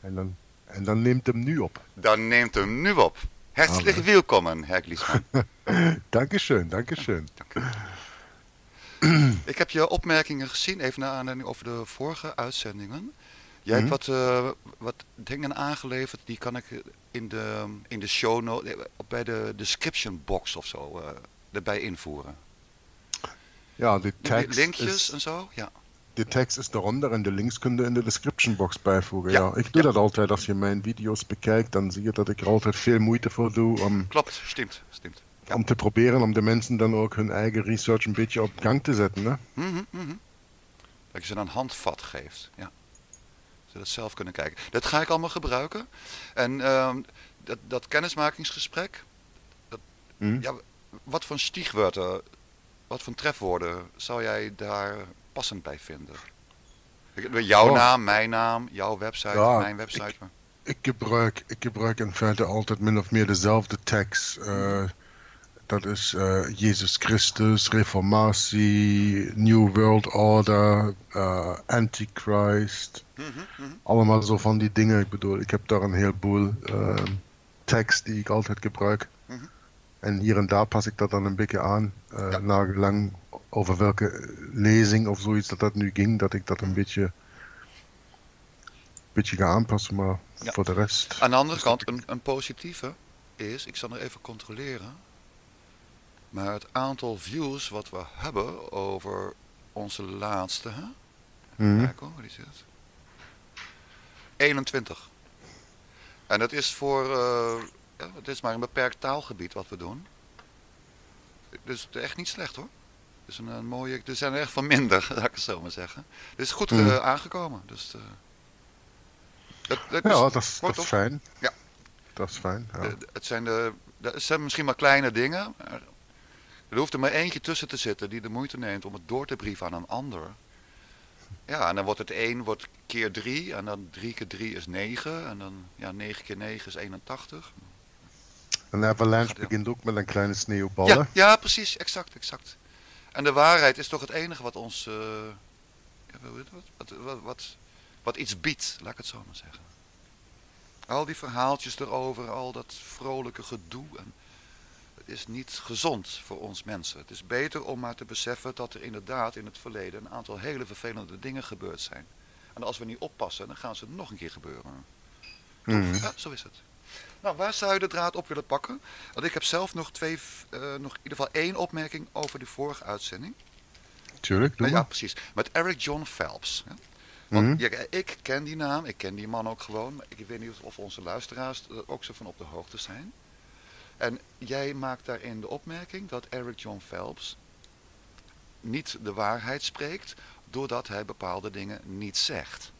En dan neemt hem nu op. Dan neemt hem nu op. Herzlich willkommen, Herr Gliesman. Dankeschön, dankeschön. Ik heb je opmerkingen gezien, even naar aanleiding over de vorige uitzendingen. Jij hebt wat dingen aangeleverd, die kan ik in de show notes, bij de description box of zo, erbij invoeren. Ja, de tekst linkjes en zo, ja. De tekst is eronder en de links kun je in de description box bijvoegen. Ja, Ja, ik doe dat altijd. Als je mijn video's bekijkt, dan zie je dat ik er altijd veel moeite voor doe. Klopt, stimmt. Ja. Om te proberen om de mensen dan ook hun eigen research een beetje op gang te zetten. Hè? Dat je ze een handvat geeft, ja. Ze dat zelf kunnen kijken. Dat ga ik allemaal gebruiken. En dat kennismakingsgesprek, ja, wat voor stichwoorden, wat voor trefwoorden zou jij daar passend bij vinden? Jouw naam, mijn naam, jouw website, mijn website. Ik gebruik in feite altijd min of meer dezelfde tekst. Dat is Jezus Christus, Reformatie, New World Order, Antichrist. Allemaal zo van die dingen. Ik bedoel, ik heb daar een heleboel tekst die ik altijd gebruik. En hier en daar pas ik dat dan een beetje aan. Nagelang over welke lezing of zoiets dat nu ging, dat ik dat een beetje ga aanpassen, maar voor de rest... Aan de andere kant, een positieve is, ik zal nog even controleren, maar het aantal views wat we hebben over onze laatste, kijk hoor, waar die zit. 21. En dat is het is maar een beperkt taalgebied wat we doen. Dus echt niet slecht hoor. Dus een mooie, er zijn er echt van minder, laat ik het zo maar zeggen. Het is goed aangekomen. Dus, dat is fijn. Ja. Dat is fijn. Ja. Het zijn misschien maar kleine dingen. Maar er hoeft er maar eentje tussen te zitten die de moeite neemt om het door te brieven aan een ander. Ja, en dan wordt het 1 keer 3 en dan 3 keer 3 is 9 en dan 9 keer 9 is 81. Een avalanche begint ook met een kleine sneeuwbal. Ja, precies, exact. En de waarheid is toch het enige wat ons, wat iets biedt, laat ik het zo maar zeggen. Al die verhaaltjes erover, al dat vrolijke gedoe, het is niet gezond voor ons mensen. Het is beter om maar te beseffen dat er inderdaad in het verleden een aantal hele vervelende dingen gebeurd zijn. En als we niet oppassen, dan gaan ze nog een keer gebeuren. Ja, zo is het. Nou, waar zou je de draad op willen pakken? Want ik heb zelf nog in ieder geval 1 opmerking over de vorige uitzending. Tuurlijk, doe maar. Ja, precies. Met Eric John Phelps. Ja. Want ik ken die naam, ik ken die man ook gewoon. Maar ik weet niet of onze luisteraars er ook zo van op de hoogte zijn. En jij maakt daarin de opmerking dat Eric John Phelps niet de waarheid spreekt, doordat hij bepaalde dingen niet zegt.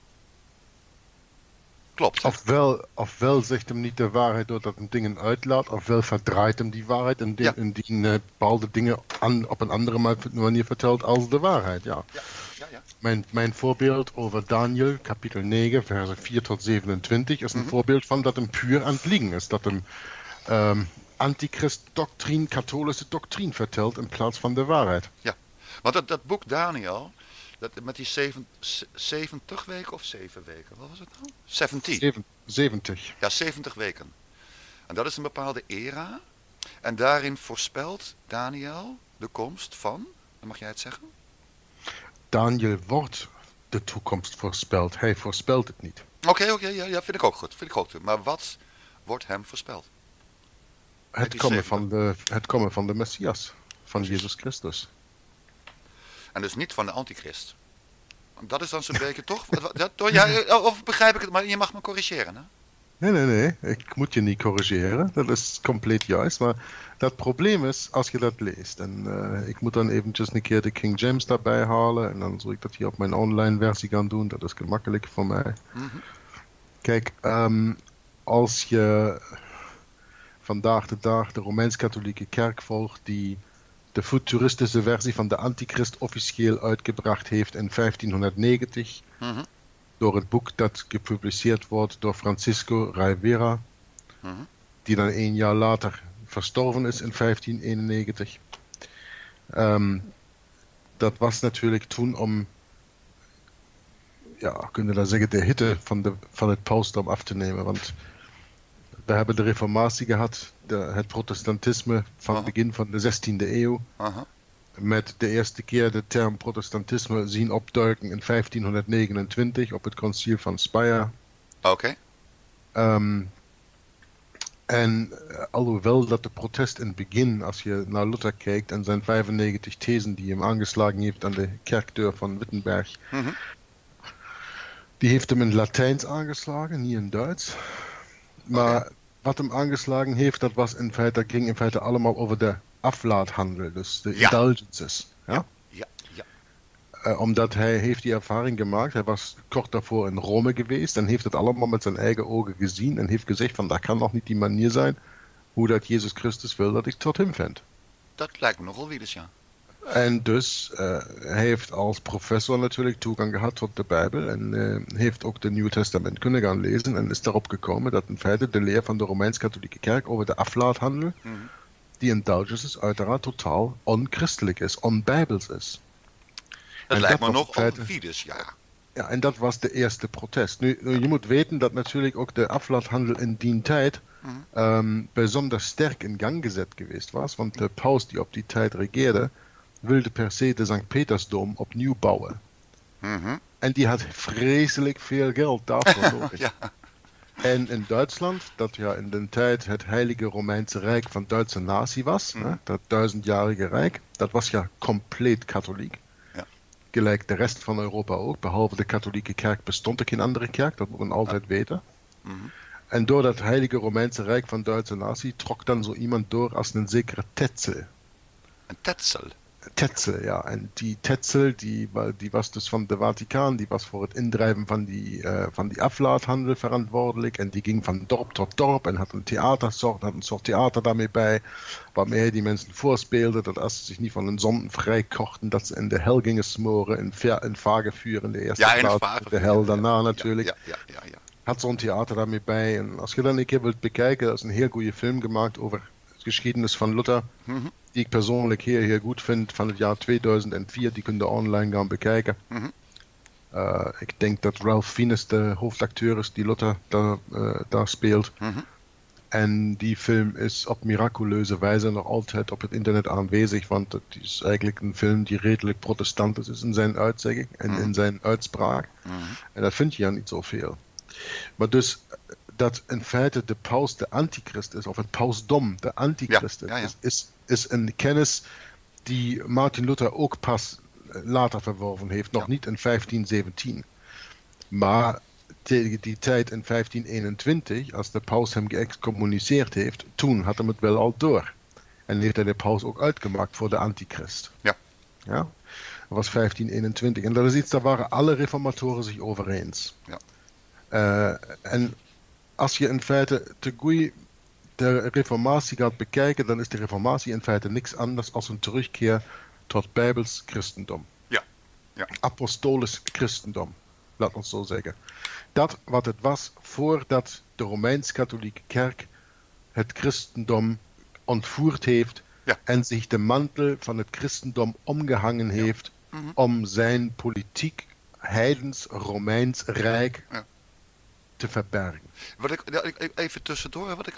Klopt. Ofwel zegt hem niet de waarheid doordat hij dingen uitlaat, ofwel verdraait hem die waarheid en indien bepaalde dingen op een andere manier vertelt als de waarheid. Ja. Mijn voorbeeld over Daniel, kapitel 9, versen 4 tot 27, is een voorbeeld van dat hem puur aan het liegen is. Dat hem Antichrist-doctrine, katholische doctrine vertelt in plaats van de waarheid. Ja, want dat boek Daniel, met die 70 weken of 7 weken, wat was het nou? 70. Ja, 70 weken. En dat is een bepaalde era. En daarin voorspelt Daniel de komst van, dan mag jij het zeggen? Daniel wordt de toekomst voorspeld. Hij voorspelt het niet. Oké, ja, vind ik ook goed. Maar wat wordt hem voorspeld? Het komen van de Messias, van Jezus Christus. En dus niet van de antichrist. Dat is dan zo'n beetje toch? Of begrijp ik het, maar je mag me corrigeren, hè? Nee. Ik moet je niet corrigeren. Dat is compleet juist. Maar dat probleem is, als je dat leest. En ik moet dan eventjes een keer de King James daarbij halen. En dan zal ik dat hier op mijn online versie gaan doen. Dat is gemakkelijk voor mij. Kijk, als je vandaag de dag de Romeins-Katholieke Kerk volgt, die de futuristische versie van de Antichrist officieel uitgebracht heeft in 1590... door het boek dat gepubliceerd wordt door Francisco Rivera, die dan 1 jaar later verstorven is in 1591. Dat was natuurlijk toen om ja, kunnen daar zeggen, de hitte van het pausdom af te nemen. Want we hebben de reformatie gehad, het protestantisme van het begin van de 16e eeuw. Met de eerste keer de term protestantisme zien opduiken in 1529 op het conciel van Speyer. Oké. En alhoewel dat de protest in het begin, als je naar Luther kijkt en zijn 95 thesen die hem aangeslagen heeft aan de kerkdeur van Wittenberg, die heeft hem in Latijns aangeslagen, niet in Duits. Maar wat hem aangeslagen heeft, dat ging in feite allemaal over de aflaathandel, dus de indulgences. Ja? Omdat hij heeft die ervaring gemaakt, hij was kort daarvoor in Rome geweest en heeft het allemaal met zijn eigen ogen gezien en heeft gezegd van, dat kan nog niet die manier zijn hoe dat Jezus Christus wil dat ik tot hem vind. Dat lijkt me nogal wieders, ja. En dus, hij heeft als professor natuurlijk toegang gehad tot de Bijbel en heeft ook het Nieuwe Testament kunnen gaan lezen en is daarop gekomen dat in feite de leer van de Romeins-Katholieke Kerk over de aflaathandel, die indulgences uiteraard totaal onchristelijk is, onbijbels is. Dat lijkt me nog wieders, ja. Ja, en dat was de eerste protest. Nu, je moet weten dat natuurlijk ook de aflaathandel in die tijd bijzonder sterk in gang gezet geweest was, want de paus die op die tijd regeerde, wilde per se de St. Petersdom opnieuw bouwen. En die had vreselijk veel geld daarvoor nodig. En in Duitsland, dat ja in de tijd het Heilige Romeinse Rijk van Duitse natie was, dat 1000-jarige rijk, dat was ja compleet katholiek. Gelijk de rest van Europa ook, behalve de katholieke kerk bestond er geen andere kerk, dat moet men altijd weten. En door dat Heilige Romeinse Rijk van Duitse natie trok dan zo iemand door als een zekere Tetzel. Een Tetzel? Tetzel, ja. En die Tetzel, die was dus van de Vaticaan, die was voor het indrijven van die aflaathandel verantwoordelijk. En die ging van dorp tot dorp en had een soort theater daarmee bij, waarmee hij die mensen voorspeelde dat als ze zich niet van hun zonden vrijkochten, dat ze in de hel gingen smoren, in vagevuur in de eerste plaats, de hel daarna natuurlijk. Had zo'n theater daarmee bij. En als je dan een keer wilt bekijken, dat is een heel goede film gemaakt over de geschiedenis van Luther, die ik persoonlijk heel goed vind, van het jaar 2004, die kun je online gaan bekijken. Ik denk dat Ralph Fiennes de hoofdacteur is die Luther daar speelt. En die film is op miraculeuze wijze nog altijd op het internet aanwezig, want het is eigenlijk een film die redelijk protestantisch is in zijn uitzegging en in zijn uitspraak. En dat vind je ja niet zoveel. Maar dus dat in feite de paus de antichrist is, of het pausdom de antichrist is een kennis die Martin Luther ook pas later verworven heeft, nog niet in 1517. Maar tegen die tijd in 1521, als de paus hem geëxcommuniceerd heeft, toen had hem het wel al door. En heeft hij de paus ook uitgemaakt voor de antichrist. Ja? Dat was 1521. En dat is iets, daar waren alle reformatoren zich over eens. En als je in feite te goed de reformatie gaat bekijken, dan is de reformatie in feite niks anders dan een terugkeer tot bijbels christendom. Apostolisch christendom, laat ons zo zeggen. Dat wat het was voordat de Romeins-Katholieke Kerk het christendom ontvoerd heeft en zich de mantel van het christendom omgehangen heeft om zijn politiek heidens Romeins Rijk te verbergen. Even tussendoor, wat ik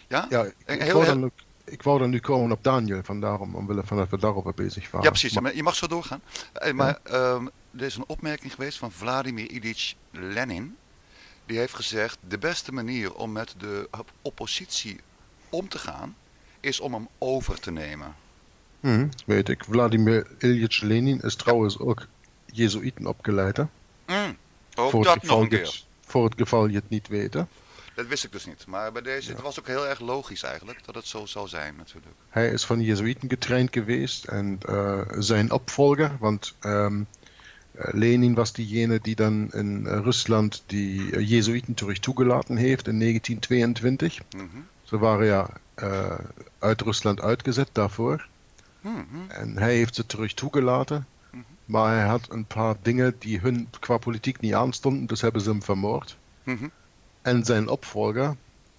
ik wou dan nu komen op Daniel, omwille van dat we daarover bezig waren. Ja, precies. Maar je mag zo doorgaan. Maar er is een opmerking geweest van Vladimir Ilyich Lenin. Die heeft gezegd, de beste manier om met de oppositie om te gaan, is om hem over te nemen. Weet ik. Vladimir Ilyich Lenin is trouwens ook Jezuïten opgeleid. Ook dat nog een keer. Voor het geval je het niet weet. Dat wist ik dus niet. Maar bij deze, het was ook heel erg logisch eigenlijk dat het zo zou zijn natuurlijk. Hij is van Jezuïten getraind geweest en zijn opvolger, want Lenin was diegene die dan in Rusland die Jezuïten terug toegelaten heeft in 1922. Ze waren uit Rusland uitgezet daarvoor. En hij heeft ze terug toegelaten. Maar hij had een paar dingen die hun qua politiek niet aanstonden, dus hebben ze hem vermoord. En zijn opvolger,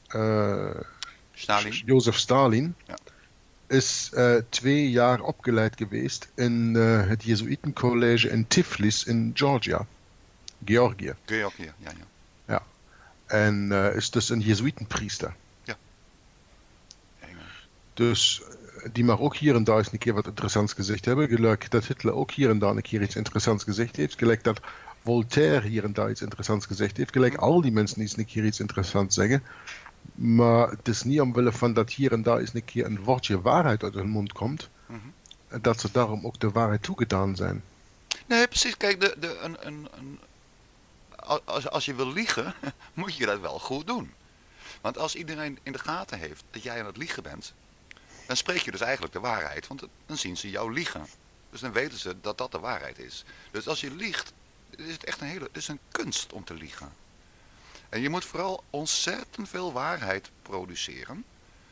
Jozef Stalin, is 2 jaar opgeleid geweest in het Jezuïtencollege in Tiflis in Georgia. Georgië. Georgië, ja. Ja. En is dus een Jezuïtenpriester. Ja. Engel. Dus die mag ook hier en daar eens een keer wat interessants gezegd hebben. Gelijk dat Hitler ook hier en daar een keer iets interessants gezegd heeft. Gelijk dat Voltaire hier en daar iets interessants gezegd heeft. Gelijk al die mensen die eens een keer iets interessants zeggen. Maar het is niet omwille van dat hier en daar eens een keer een woordje waarheid uit hun mond komt. Dat ze daarom ook de waarheid toegedaan zijn. Nee, precies. Kijk, als je wil liegen, moet je dat wel goed doen. Want als iedereen in de gaten heeft dat jij aan het liegen bent, dan spreek je dus eigenlijk de waarheid. Want dan zien ze jou liegen. Dus dan weten ze dat dat de waarheid is. Dus als je liegt, is het echt het is een kunst om te liegen. En je moet vooral ontzettend veel waarheid produceren.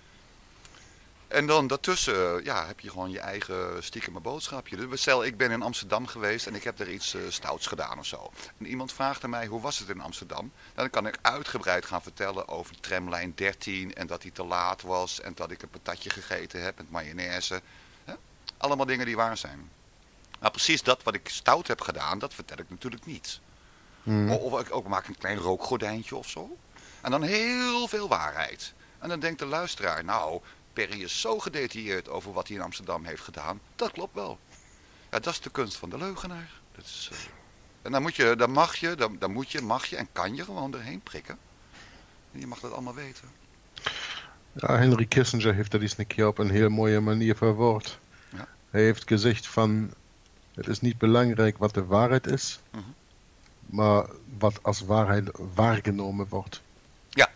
En dan daartussen heb je gewoon je eigen stiekeme boodschapje. Dus stel, ik ben in Amsterdam geweest en ik heb er iets stouts gedaan of zo. En iemand vraagt aan mij, hoe was het in Amsterdam? Dan kan ik uitgebreid gaan vertellen over tramlijn 13 en dat die te laat was. En dat ik een patatje gegeten heb met mayonaise. Allemaal dingen die waar zijn. Maar precies dat wat ik stout heb gedaan, dat vertel ik natuurlijk niet. Of ik ook maak een klein rookgordijntje of zo. En dan heel veel waarheid. En dan denkt de luisteraar, nou, Perry is zo gedetailleerd over wat hij in Amsterdam heeft gedaan. Dat klopt wel. Ja, dat is de kunst van de leugenaar. Dat is, en dan mag je en kan je gewoon erheen prikken. En je mag dat allemaal weten. Ja, Henry Kissinger heeft dat eens een keer op een heel mooie manier verwoord. Ja. Hij heeft gezegd van, het is niet belangrijk wat de waarheid is, maar wat als waarheid waargenomen wordt. Ja,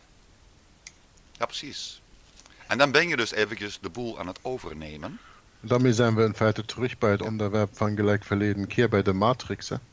precies. En dan ben je dus eventjes de boel aan het overnemen. Daarmee zijn we in feite terug bij het onderwerp van gelijk verleden keer bij de Matrix. Hè?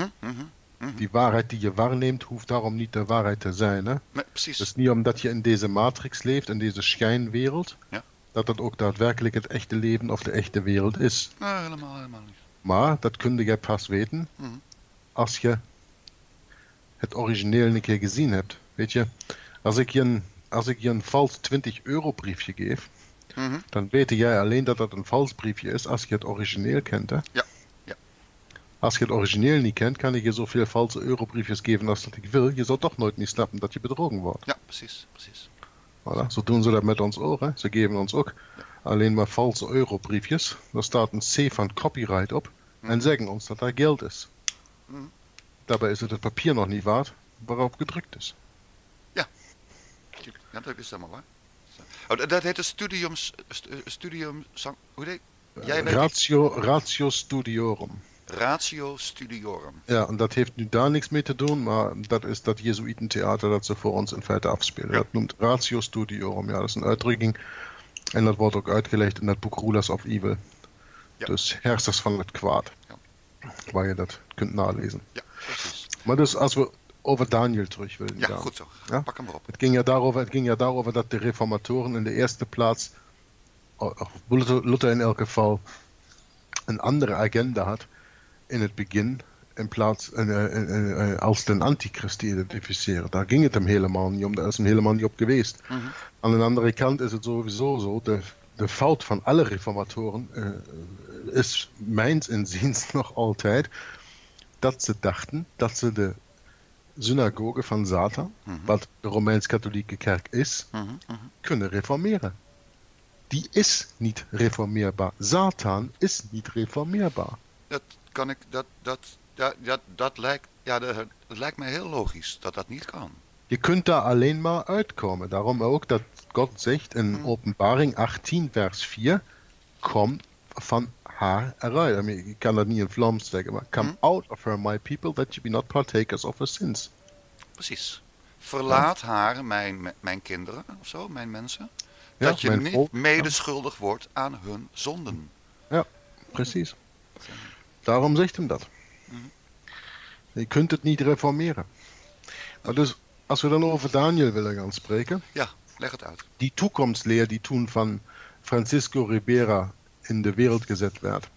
Die waarheid die je waarneemt, hoeft daarom niet de waarheid te zijn. Hè? Nee, precies. Dus niet omdat je in deze Matrix leeft, in deze schijnwereld, dat dat ook daadwerkelijk het echte leven of de echte wereld is. Nee, helemaal niet. Maar dat kun je pas weten als je het origineel een keer gezien hebt. Weet je, als ik je een vals 20 euro briefje geef, dan weet jij alleen dat dat een vals briefje is als je het origineel kent. Hè? Ja. Als je het origineel niet kent, kan ik je zoveel valse eurobriefjes geven als dat ik wil. Je zal toch nooit niet snappen dat je bedrogen wordt. Ja, precies. Voilà. Zo doen ze dat met ons ook. Hè? Ze geven ons ook alleen maar valse eurobriefjes. Daar staat een C van copyright op en zeggen ons dat daar geld is. Daarbij is het papier nog niet waard waarop gedrukt is. Ja, dat is helemaal waar. Oh, dat heet het studium hoe heet Ratio studiorum. Ratio studiorum. Ja, en dat heeft nu daar niks mee te doen, maar dat is dat Jezuïtentheater dat ze voor ons in feite afspelen. Dat noemt Ratio studiorum. Ja, dat is een uitdrukking. En dat wordt ook uitgelegd in het boek Rulers of Evil. Ja. Dus hersers van het kwaad. Ja. Waar je dat kunt nalezen. Ja, precies. Maar dus als we over Daniel terug willen gaan. Ja, goed zo. Ja? Pak hem maar op. Het ging ja daarover dat de reformatoren in de eerste plaats, of Luther in elk geval, een andere agenda had in het begin, in plaats als den antichrist te identificeren. Daar ging het hem helemaal niet om, daar is hem helemaal niet op geweest. Aan de andere kant is het sowieso zo, de fout van alle reformatoren is mijns inziens nog altijd dat ze dachten dat ze de synagoge van Satan, wat de Romeins-Katholieke kerk is, kunnen reformeren. Die is niet reformeerbaar. Satan is niet reformeerbaar. Dat lijkt mij heel logisch dat dat niet kan. Je kunt daar alleen maar uitkomen. Daarom ook dat God zegt in Openbaring 18 vers 4, kom van haar eruit. Ik kan dat niet in Vlaams zeggen, maar come out of her, my people, that you be not partakers of her sins. Precies. Verlaat haar, mijn kinderen, of zo, mijn mensen. Dat je niet medeschuldig wordt aan hun zonden. Ja, precies. Daarom zegt hem dat. Je kunt het niet reformeren. Maar dus, als we dan over Daniel willen gaan spreken. Ja, leg het uit. Die toekomstleer die toen van Francisco Ribera in de wereld gezet werd.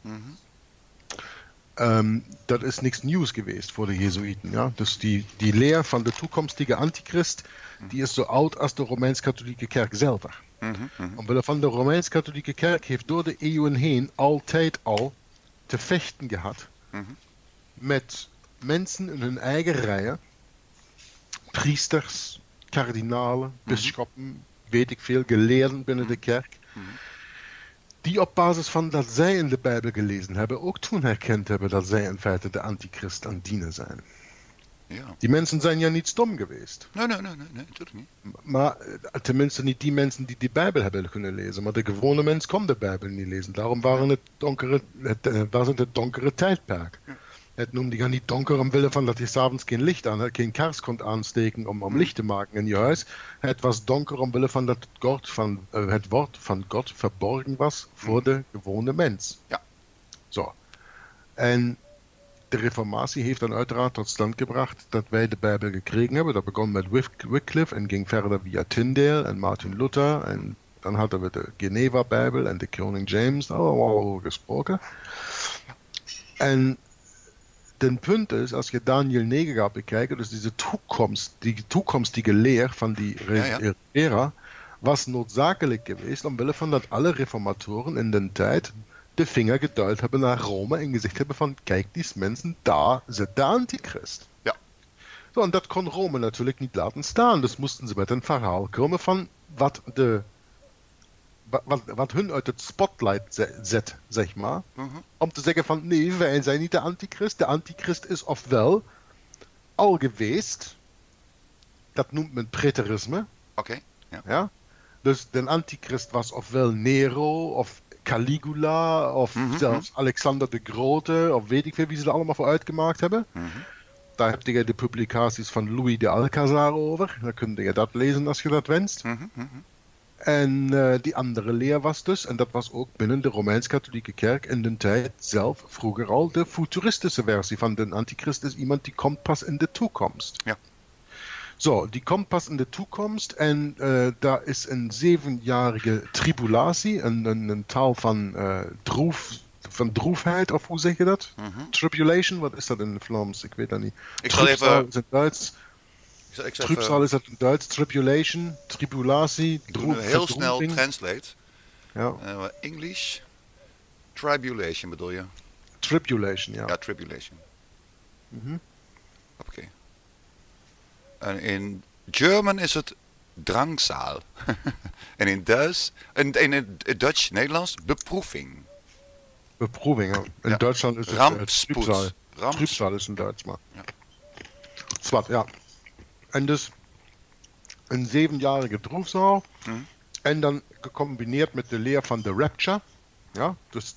Dat is niks nieuws geweest voor de Jezuïten. Ja? Dus die leer van de toekomstige antichrist, die is zo oud als de Romeins-Katholieke kerk zelf. Omwille van de Romeins-Katholieke kerk heeft door de eeuwen heen altijd al te vechten gehad met mensen in hun eigen rijen, priesters, kardinalen, bisschoppen, weet ik veel, geleerden binnen de kerk, die op basis van dat zij in de Bijbel gelezen hebben, ook toen herkend hebben dat zij in feite de antichrist aan het dienen zijn. Ja. Die mensen zijn ja niet stom geweest. Nee, natuurlijk niet. Maar tenminste niet die mensen die Bijbel hebben kunnen lezen. Maar de gewone mens kon de Bijbel niet lezen. Daarom waren het donkere tijdperk. Ja. Het noemde je niet donker omwille van dat je s'avonds geen licht aan, geen kaars kon aansteken om licht te maken in je huis. Het was donker omwille van dat het woord van God verborgen was voor de gewone mens. Ja. Zo. En de reformatie heeft dan uiteraard tot stand gebracht dat wij de Bijbel gekregen hebben. Dat begon met Wycliffe en ging verder via Tyndale en Martin Luther. En dan hadden we de Geneva-Bijbel en de King James, allemaal gesproken. En het punt is, als je Daniel 9 gaat bekijken, dus die toekomstige leer van die era, was noodzakelijk geweest omwille van dat alle reformatoren in de tijd de vinger geduid hebben naar Rome en gezegd hebben van, kijk, die mensen, daar zit de antichrist. Ja. Zo, en dat kon Rome natuurlijk niet laten staan, dus moesten ze met een verhaal komen van wat hun uit het spotlight zet, zeg maar. Om te zeggen van, nee, wij zijn niet de antichrist. De antichrist is ofwel al geweest, dat noemt men preterisme. Oké. Ja? Dus de antichrist was ofwel Nero, of Caligula, of zelfs Alexander de Grote, of weet ik veel wie ze er allemaal voor uitgemaakt hebben. Daar heb je de publicaties van Louis de Alcazar over. Dan kun je dat lezen als je dat wenst. En die andere leer was dus, en dat was ook binnen de Romeins-Katholieke Kerk in de tijd zelf vroeger al de futuristische versie van de antichrist is iemand die komt pas in de toekomst. Ja. Zo, die komt pas in de toekomst en daar is een 7-jarige tribulatie, een taal van droefheid, of hoe zeg je dat? Tribulation, wat is dat in het Vlaams? Ik weet dat niet. Ik zal even... is in Duits. Trübsal is het in Duits, tribulation, tribulatie, heel snel translate. Ja. English, tribulation bedoel je? Tribulation, ja. Ja, tribulation. Oké. En in German is het Drangsal. En in Duits, in het Dutch-Nederlands, beproeving. Beproeving, ja. In Duitsland is het Trübsal. Trübsal is in Duits, maar. Ja. Zwart, ja. En dus een 7-jarige droefzaal. En dan gecombineerd met de leer van de rapture. Ja, dus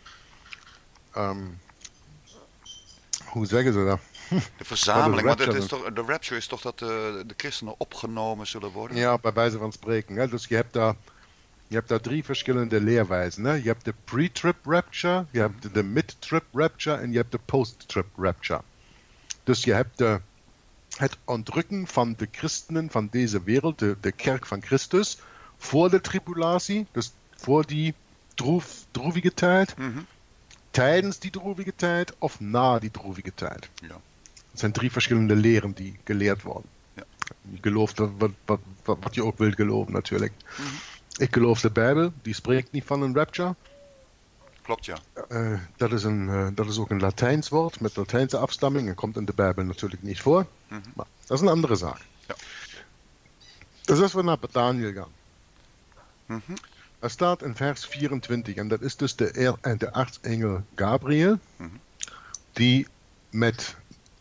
hoe zeggen ze dat? De verzameling, want de rapture is toch dat de christenen opgenomen zullen worden? Ja, bij wijze van spreken. Hè? Dus je hebt daar 3 verschillende leerwijzen. Hè? Je hebt de pre-trip rapture, je hebt de mid-trip rapture en je hebt de post-trip rapture. Dus je hebt het ontrukken van de christenen van deze wereld, de kerk van Christus, voor de tribulatie, dus voor die droevige tijd, tijdens die droevige tijd of na die droevige tijd. Ja. Het zijn 3 verschillende leren die geleerd worden. Ja. Je gelooft wat je ook wilt geloven natuurlijk. Ik geloof de Bijbel, die spreekt niet van een rapture. Klopt, ja. Dat is ook een Latijns woord met Latijnse afstamming en komt in de Bijbel natuurlijk niet voor. Maar dat is een andere zaak. Ja. Dus als we naar Daniel gaan. Er staat in vers 24, en dat is dus de aartsengel Gabriel, die met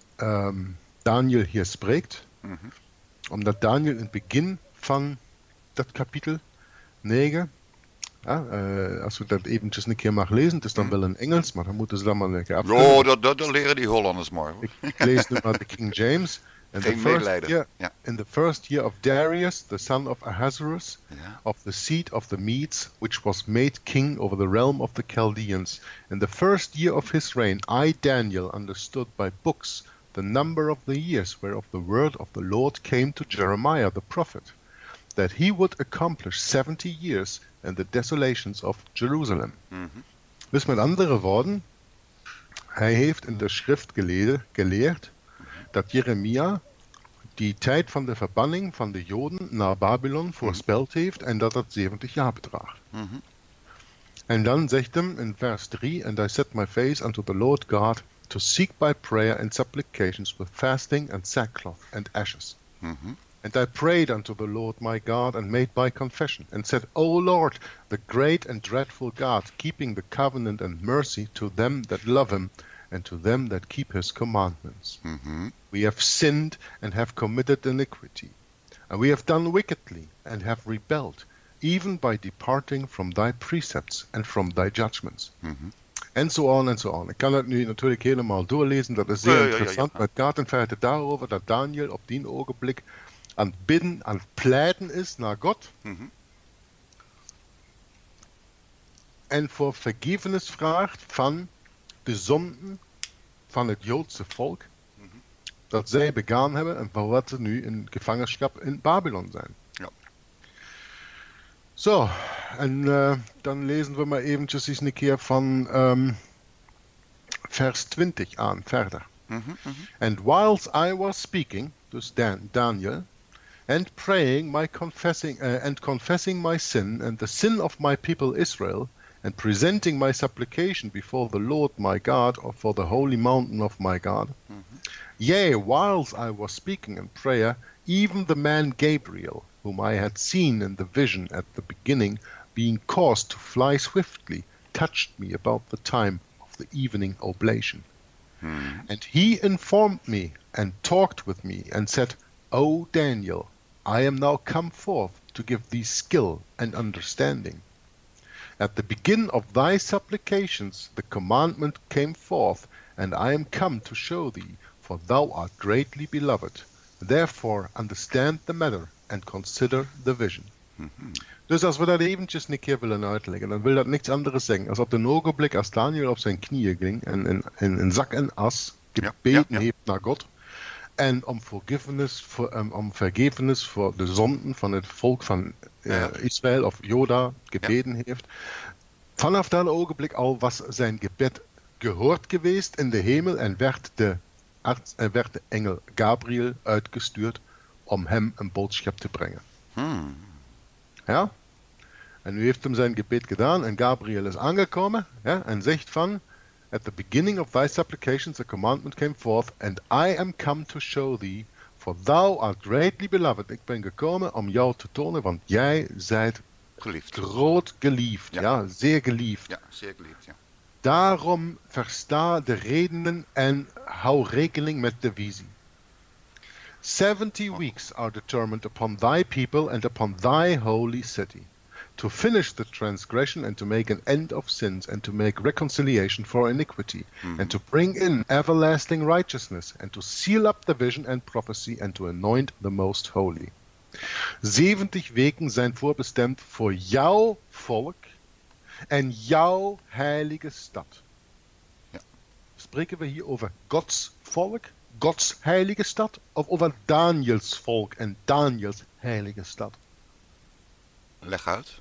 Daniel hier spreekt. Omdat Daniel in het begin van dat kapitel 9... als we dat eventjes een keer mag lezen, het is dan wel in Engels, maar dan moeten ze dan maar een keer afstemmen. Oh, dat leren die Hollanders maar. Ik lees nu maar de King James. In the first year of Darius, the son of Ahasuerus, of the seed of the Medes, which was made king over the realm of the Chaldeans, in the first year of his reign, I, Daniel, understood by books the number of the years whereof the word of the Lord came to Jeremiah the prophet, that he would accomplish 70 years and the desolations of Jerusalem. Dus met andere woorden, hij heeft in de schrift geleerd dat Jeremia die tijd van de verbanning van de Joden naar Babylon voorspeld heeft en dat dat 70 jaar bedraagt. En dan zegt hem in vers 3, and I set my face unto the Lord God to seek by prayer and supplications with fasting and sackcloth and ashes. And I prayed unto the Lord my God, and made my confession, and said, O Lord, the great and dreadful God, keeping the covenant and mercy to them that love him, and to them that keep his commandments. We have sinned and have committed iniquity, and we have done wickedly and have rebelled, even by departing from thy precepts and from thy judgments. En so on en so on. Ik kan het nu natuurlijk helemaal doorlezen, dat is zeer interessant. Maar het gaat in feite daarover dat Daniel op die ogenblik aan het bidden, aan het pleiten is naar God. En voor vergiffenis vraagt van de zonden van het Joodse volk. Dat zij begaan hebben en voor wat ze nu in gevangenschap in Babylon zijn. Ja. Zo, en dan lezen we maar eventjes een keer van vers 20 aan verder. And whilst I was speaking, dus Daniel, and praying confessing my sin and the sin of my people Israel, and presenting my supplication before the Lord my God, or for the holy mountain of my God. Yea, whilst I was speaking in prayer, even the man Gabriel, whom I had seen in the vision at the beginning, being caused to fly swiftly, touched me about the time of the evening oblation. And he informed me and talked with me and said, O Daniel, I am now come forth to give thee skill and understanding. At the beginning of thy supplications the commandment came forth, and I am come to show thee, for thou art greatly beloved. Therefore understand the matter and consider the vision. Dus als we dat eventjes een keer willen uitleggen, dan wil dat niks anderes zeggen als op de ogenblik als Daniel op zijn knieën ging en in zak en as gebeden heeft naar God en om vergiffenis voor de zonden van het volk van Israël of Joda gebeden heeft. Vanaf dat ogenblik al was zijn gebed gehoord geweest in de hemel en werd de engel Gabriel uitgestuurd om hem een boodschap te brengen. Ja? En nu heeft hem zijn gebed gedaan en Gabriel is aangekomen en zegt van, at the beginning of thy supplications a commandment came forth, and I am come to show thee, for thou art greatly beloved. Ik ben gekomen om jou te tonen, want jij zijt Geliefd. groot geliefd. Ja, zeer geliefd. Ja, zeer geliefd, ja. Daarom versta de redenen en hou rekening met de visie. 70 weeks are determined upon thy people and upon thy holy city, to finish the transgression and to make an end of sins and to make reconciliation for iniquity, and to bring in everlasting righteousness and to seal up the vision and prophecy and to anoint the most holy. 70 weken zijn voorbestemd voor jouw volk en jouw heilige stad. Ja. Spreken we hier over Gods volk, Gods heilige stad, of over Daniels volk en Daniels heilige stad? Leg uit.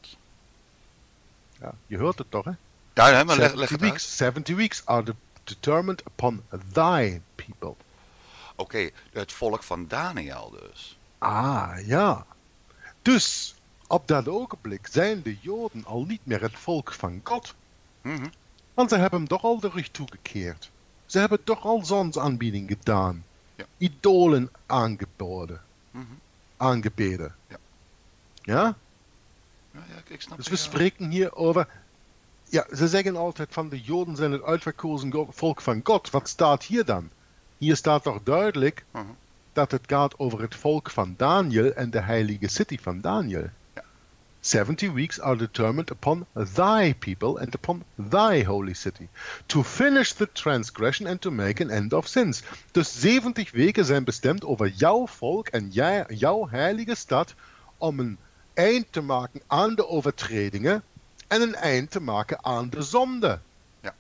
Ja, je hoort het toch, hè? Ja, maar leg het uit. 70 weeks are determined upon thy people. Oké, het volk van Daniel dus. Ah, ja. Dus, op dat ogenblik zijn de Joden al niet meer het volk van God. Want ze hebben hem toch al de rug toegekeerd. Ze hebben toch al zonsaanbieding gedaan. Ja. Idolen aangeboden. Aangebeden. Ja. Ja? Ja, ik snap Dus we spreken hier over... Ja, ze zeggen altijd van de Joden zijn het uitverkozen volk van God. Wat staat hier dan? Hier staat toch duidelijk dat het gaat over het volk van Daniel en de heilige city van Daniel. Ja. 70 weeks are determined upon thy people and upon thy holy city, to finish the transgression and to make an end of sins. Dus 70 weken zijn bestemd over jouw volk en jouw heilige stad om een eind te maken aan de overtredingen en een eind te maken aan de zonde. Ja.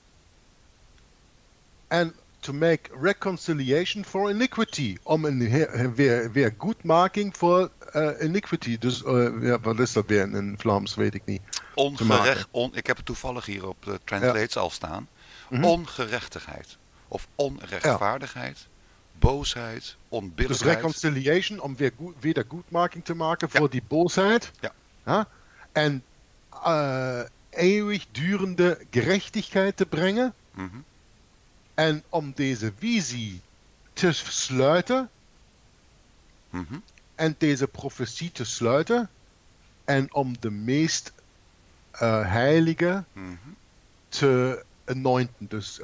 En to make reconciliation for iniquity, om een weer goedmaking voor iniquity. Dus wat is dat weer in Vlaams, weet ik niet. Ik heb het toevallig hier op de translates al staan. Ongerechtigheid of onrechtvaardigheid, boosheid, onbillijkheid. Dus reconciliation, om weer goedmaking te maken voor die boosheid. Ja. En eeuwig durende gerechtigheid te brengen. En om deze visie te sluiten en deze profetie te sluiten en om de meest heilige te anointen, dus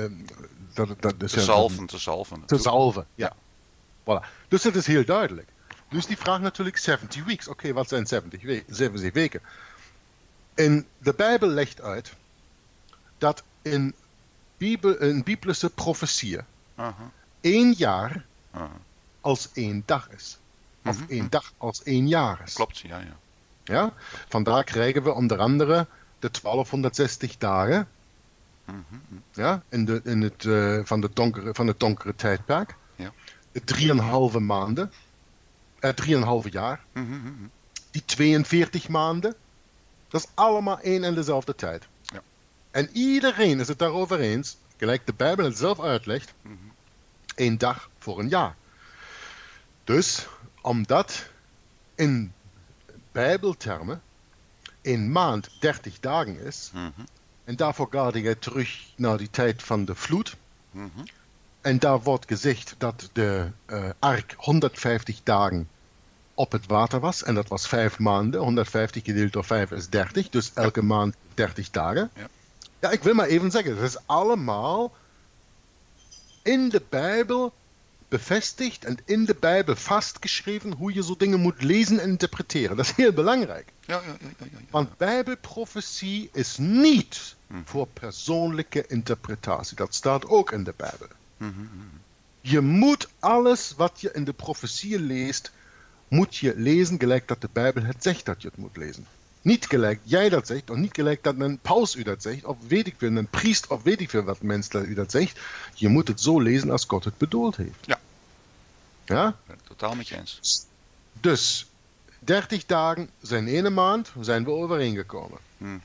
te zalven, ja. Voilà. Dus het is heel duidelijk. Dus die vraag natuurlijk 70 weeks. Oké, wat zijn 70 weken? En de Bijbel legt uit dat in biblische profetieën 1 jaar als 1 dag is. Of 1 dag als 1 jaar is. Klopt, ja. Ja? Vandaar krijgen we onder andere de 1260 dagen ja? Van het donkere tijdperk. Ja. De 3,5 maanden. 3,5 jaar. Die 42 maanden. Dat is allemaal één en dezelfde tijd. Ja. En iedereen is het daarover eens, gelijk de Bijbel het zelf uitlegt, 1 dag voor een jaar. Dus, omdat in Bijbeltermen 1 maand 30 dagen is, en daarvoor ga je terug naar die tijd van de vloed, en daar wordt gezegd dat de ark 150 dagen op het water was, en dat was 5 maanden, 150 gedeeld door 5 is 30, dus elke maand 30 dagen. Ja, ik wil maar even zeggen, het is allemaal in de Bijbel bevestigd en in de Bijbel vastgeschreven hoe je zo dingen moet lezen en interpreteren. Dat is heel belangrijk. Ja. Want Bijbelprofetie is niet voor persoonlijke interpretatie. Dat staat ook in de Bijbel. Je moet alles wat je in de profetieën leest, moet je lezen gelijk dat de Bijbel het zegt dat je het moet lezen. Niet gelijk jij dat zegt, of niet gelijk dat een paus u dat zegt, of weet ik veel, een priester, of weet ik veel wat mensen u dat zegt. Je moet het zo lezen als God het bedoeld heeft. Ja? Totaal met je eens. Dus, 30 dagen zijn 1 maand, zijn we overeengekomen.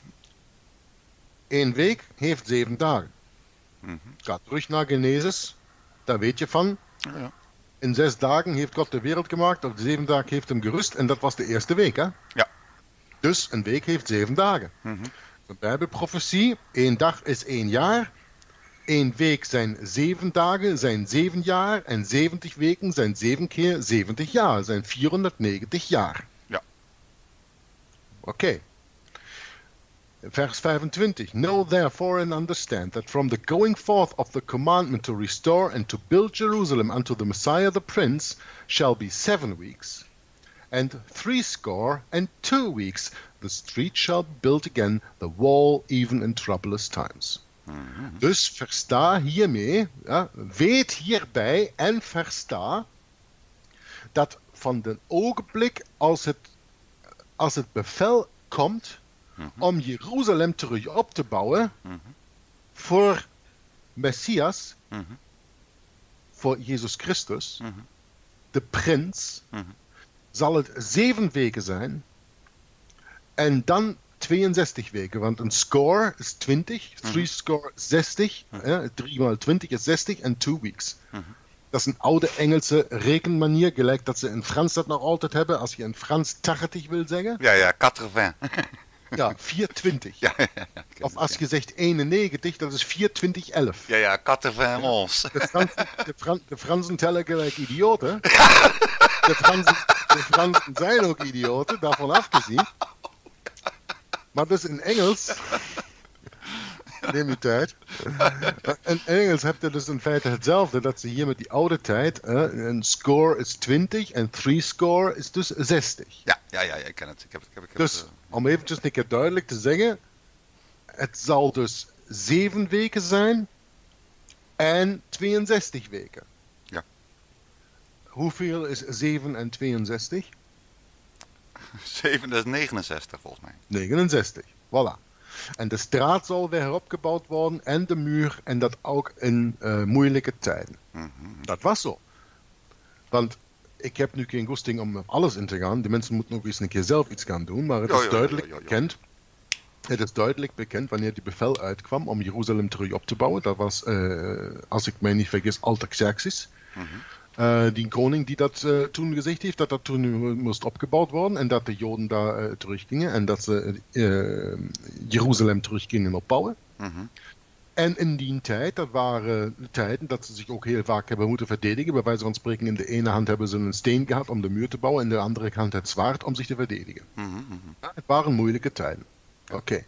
1 week heeft 7 dagen. Ga terug naar Genesis, daar weet je van. Ja. In 6 dagen heeft God de wereld gemaakt, op de 7 dagen heeft hem gerust, en dat was de eerste week, hè? Ja. Dus een week heeft 7 dagen. De Bijbelprofetie, 1 dag is 1 jaar. 1 week zijn 7 dagen, zijn 7 jaar. En 70 weken zijn 7 keer 70 jaar, zijn 490 jaar. Ja. Oké. Vers 25. Know therefore and understand that from the going forth of the commandment to restore and to build Jerusalem unto the Messiah the Prince shall be 7 weeks. And 62 weeks the street shall be built again, the wall even in troublous times. Dus versta hiermee, ja, weet hierbij en versta dat van de ogenblik als het bevel komt om Jeruzalem terug op te bouwen voor Messias, voor Jezus Christus, de prins, zal het 7 weken zijn en dan 62 weken, want een score is 20, 3 score is 60, 3 maal 20 is 60 en 2 weeks. Dat is een oude Engelse rekenmanier, gelijk dat ze in Frans dat nog altijd hebben, als je in Frans 80 wil zeggen. Ja, 80. Ja, 420. Ja. Of als je zegt 91, dat is 42011. Ja, 80 De Fransen tellen gelijk idioten. De Fransen zijn ook idioten, daarvan afgezien. Maar dus in Engels, neem je tijd. In Engels heb je dus in feite hetzelfde, dat ze hier met die oude tijd, een score is 20 en 3 score is dus 60. Ja, ik ken het. Ik heb dus om eventjes een keer duidelijk te zeggen, het zal dus 7 weken zijn en 62 weken. Ja. Hoeveel is 7 en 62? 7, dat is 69 volgens mij. 69, voilà. En de straat zal weer heropgebouwd worden en de muur en dat ook in moeilijke tijden. Dat was zo. Want ik heb nu geen goesting om alles in te gaan. De mensen moeten ook eens een keer zelf iets gaan doen, maar het is duidelijk bekend. Het is duidelijk bekend wanneer die bevel uitkwam om Jeruzalem terug op te bouwen. Dat was, als ik mij niet vergis, Artaxerxes. Die koning die dat toen gezegd heeft, dat toen moest opgebouwd worden en dat de Joden daar teruggingen en dat ze Jeruzalem terug gingen opbouwen. En in die tijd, dat waren tijden dat ze zich ook heel vaak hebben moeten verdedigen. Bij wijze van spreken, in de ene hand hebben ze een steen gehad om de muur te bouwen, en in de andere hand het zwaard om zich te verdedigen. Ja, het waren moeilijke tijden. Oké.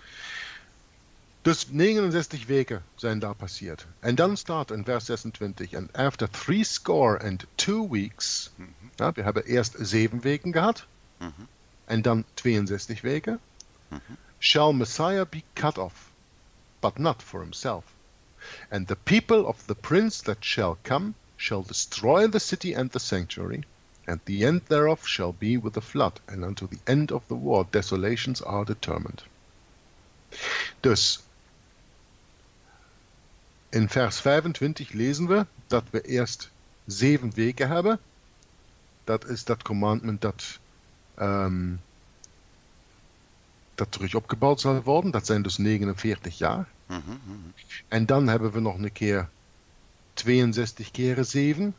Dus 69 weken zijn daar passiert. En dan staat in vers 26, and after 62 weeks, ja, we hebben eerst 7 weken gehad, en dan 62 weken, shall Messiah be cut off, but not for himself. And the people of the prince that shall come shall destroy the city and the sanctuary, and the end thereof shall be with the flood, and unto the end of the war desolations are determined. Dus, in vers 25 lezen we dat we eerst 7 weken hebben. Dat is dat commandment dat terug opgebouwd zal worden. Dat zijn dus 49 jaar. En dan hebben we nog een keer 62 keren 7.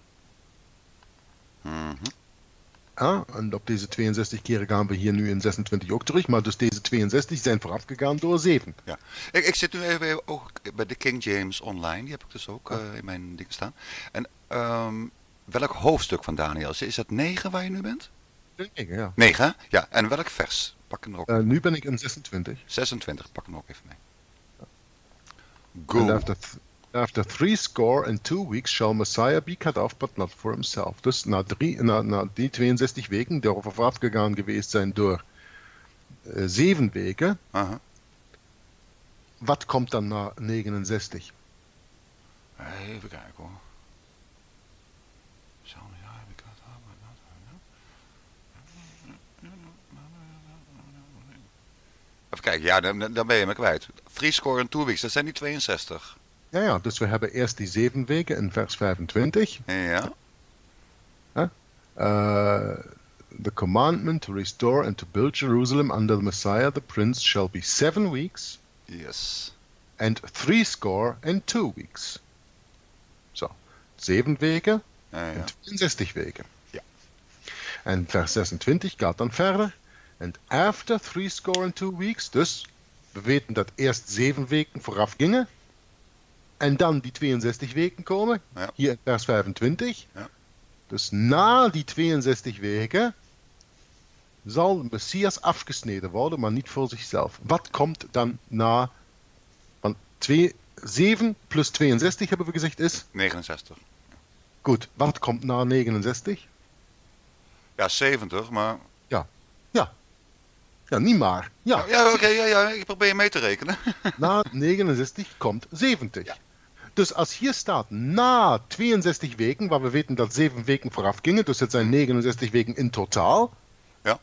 En op deze 62 keren gaan we hier nu in 26 ook terug. Maar dus deze 62 zijn voorafgegaan door 7. Ja. Ik zit nu even ook bij de King James Online. Die heb ik dus ook in mijn ding staan. En welk hoofdstuk van Daniel? Is dat 9 waar je nu bent? 9, ja. 9, hè? Ja. En welk vers? Pak hem er ook. Nu ben ik in 26. 26, pak hem ook even mee. And after 62 weeks shall Messiah be cut off, but not for himself. Dus na die 62 weken, die voorafgegaan geweest zijn door 7 weken, wat komt dan na 69? Even kijken hoor. Even kijken, ja, dan ben je me kwijt. 3 and 2 weeks, dat zijn die 62. Ja, dus we hebben eerst die 7 weken in vers 25. Ja. The commandment to restore and to build Jerusalem under the Messiah the Prince shall be 7 weeks. Yes. And 62 weeks. Zo, 7 weken en 62 weken. Ja. En vers 26 gaat dan verder. And after 62 weeks, dus we weten dat eerst 7 weken vooraf gingen. En dan die 62 weken komen. Ja. Hier in vers 25. Ja. Dus na die 62 weken zal de Messias afgesneden worden, maar niet voor zichzelf. Wat komt dan na? Want 7 plus 62 hebben we gezegd is? 69. Goed, wat komt na 69? Ja, 70, maar... Ja, niet maar. Ja, Oké, ik probeer mee te rekenen. Na 69 komt 70. Ja. Dus als hier staat na 62 weken, waar we weten dat 7 weken vooraf gingen, dus het zijn 69 weken in totaal. Ja.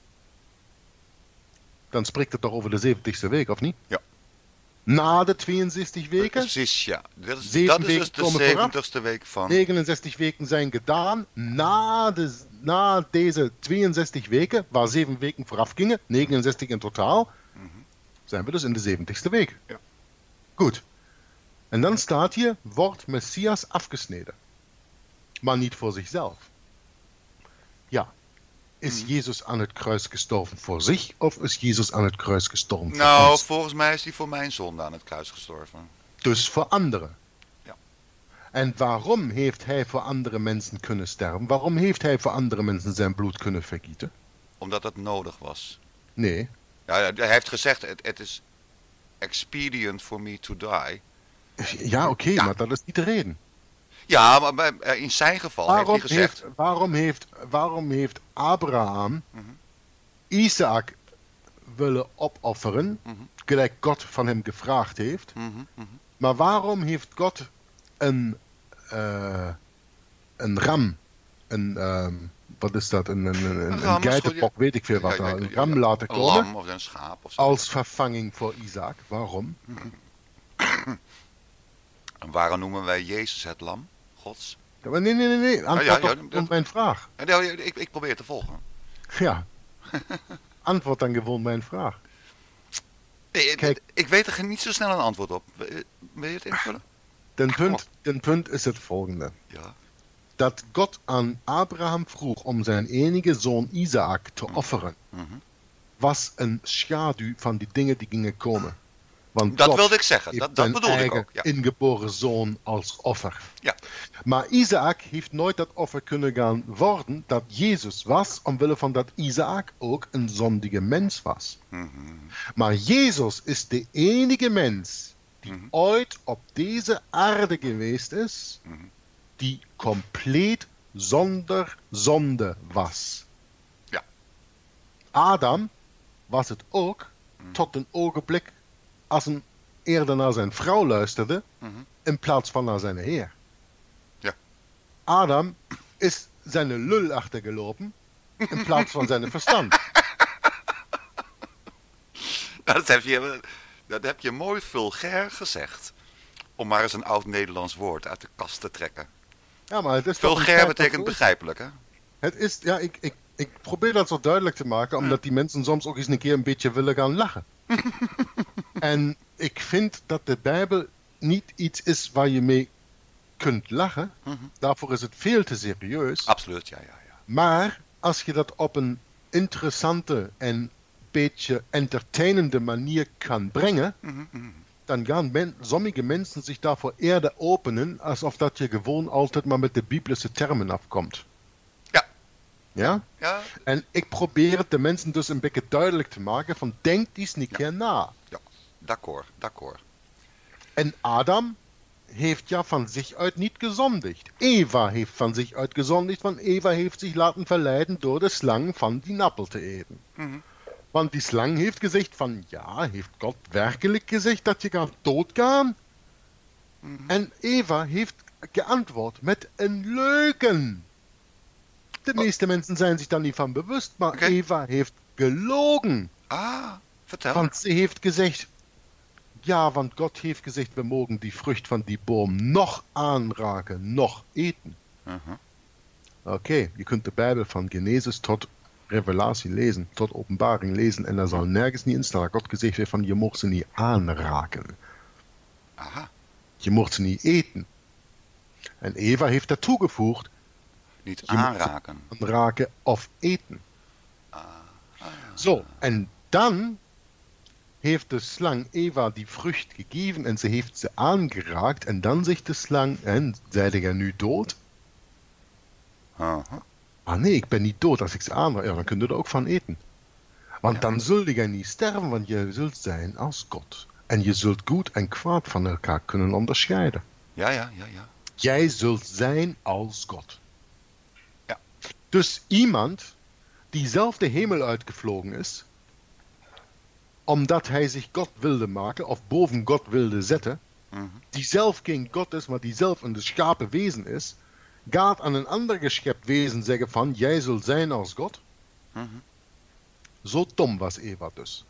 Dan spreekt het toch over de 70ste week, of niet? Ja. Na de 62 weken. Precies, ja. Dat is dus de 70ste week van... 69 weken zijn gedaan na deze 62 weken, waar 7 weken vooraf gingen, 69 in totaal, zijn we dus in de 70ste week. Ja. Goed. En dan staat hier, wordt Messias afgesneden. Maar niet voor zichzelf. Ja. Is Jezus aan het kruis gestorven voor zich, of is Jezus aan het kruis gestorven voor ons? Volgens mij is hij voor mijn zonde aan het kruis gestorven. Dus voor anderen. Ja. En waarom heeft hij voor andere mensen kunnen sterven? Waarom heeft hij voor andere mensen zijn bloed kunnen vergieten? Omdat het nodig was. Nee. Ja, hij heeft gezegd, het is expedient for me to die. Ja, oké, maar dat is niet de reden. Ja, maar in zijn geval heeft hij gezegd... Waarom heeft Abraham Isaac willen opofferen, gelijk God van hem gevraagd heeft, maar waarom heeft God een ram, wat is dat, een geitenbok, weet ik veel wat, een ram laten komen, een lam of een schaap of zo. Als vervanging voor Isaac? Waarom? En waarom noemen wij Jezus het lam Gods? Nee. Antwoord op mijn vraag. Ik probeer te volgen. Ja. Antwoord dan gewoon mijn vraag. Kijk, ik weet er niet zo snel een antwoord op. Wil je het invullen? Ten punt is het volgende. Ja. Dat God aan Abraham vroeg om zijn enige zoon Isaac te offeren, was een schaduw van die dingen die gingen komen. Want Dat God wilde ik zeggen, heeft dat zijn bedoelde ik eigen ook. Ja. ingeboren zoon als offer. Ja. Maar Isaac heeft nooit dat offer kunnen gaan worden dat Jezus was, omwille van dat Isaac ook een zondige mens was. Maar Jezus is de enige mens die ooit op deze aarde geweest is, die compleet zonder zonde was. Ja. Adam was het ook tot een ogenblik als een eerder naar zijn vrouw luisterde in plaats van naar zijn Heer. Ja. Adam is zijn lul achtergelopen in plaats van zijn verstand. Dat heb je mooi vulgair gezegd. Om maar eens een oud Nederlands woord uit de kast te trekken. Ja, maar het is toch Vulgair betekent begrijpelijk, hè? Het is, ja, ik probeer dat zo duidelijk te maken, omdat die mensen soms ook eens een keer een beetje willen gaan lachen. En ik vind dat de Bijbel niet iets is waar je mee kunt lachen. Daarvoor is het veel te serieus. Absoluut, ja. Maar als je dat op een interessante en beetje entertainende manier kan brengen, dan gaan sommige mensen zich daarvoor eerder openen, alsof dat je gewoon altijd maar met de biblische termen afkomt. Ja? Ja. En ik probeer het de mensen dus een beetje duidelijk te maken van denk eens een keer na. Ja, d'accord. En Adam heeft ja van zich uit niet gezondigd. Eva heeft van zich uit gezondigd, want Eva heeft zich laten verleiden door de slang van die appel te eten. Want die slang heeft gezegd van, ja, heeft God werkelijk gezegd dat je gaat doodgaan? En Eva heeft geantwoord met een leugen. De meeste mensen zijn zich daar niet van bewust, maar Eva heeft gelogen. Ah, vertel. Want ze heeft gezegd, ja, want God heeft gezegd, we mogen die vrucht van die boom nog aanraken, nog eten. Oké, je kunt de Bijbel van Genesis tot Revelatie lezen, tot Openbaring lezen, en daar zal nergens niet in staan dat God gezegd heeft van, je mocht ze niet aanraken. Aha. Je mocht ze niet eten. En Eva heeft dat toegevoegd, Niet je moet aanraken. aanraken of eten. Zo, en dan heeft de slang Eva die vrucht gegeven en ze heeft ze aangeraakt en dan zegt de slang, en zijde jij nu dood? Ah nee, ik ben niet dood als ik ze aanraak. Ja, dan kun je er ook van eten. Want dan zul jij niet sterven, want je zult zijn als God. En je zult goed en kwaad van elkaar kunnen onderscheiden. Ja. Jij zult zijn als God. Ja. Dus iemand die zelf de hemel uitgevlogen is, omdat hij zich God wilde maken of boven God wilde zetten, die zelf geen God is, maar die zelf een geschapen wezen is, gaat aan een ander geschept wezen zeggen van, jij zult zijn als God. Zo dom was Eva dus.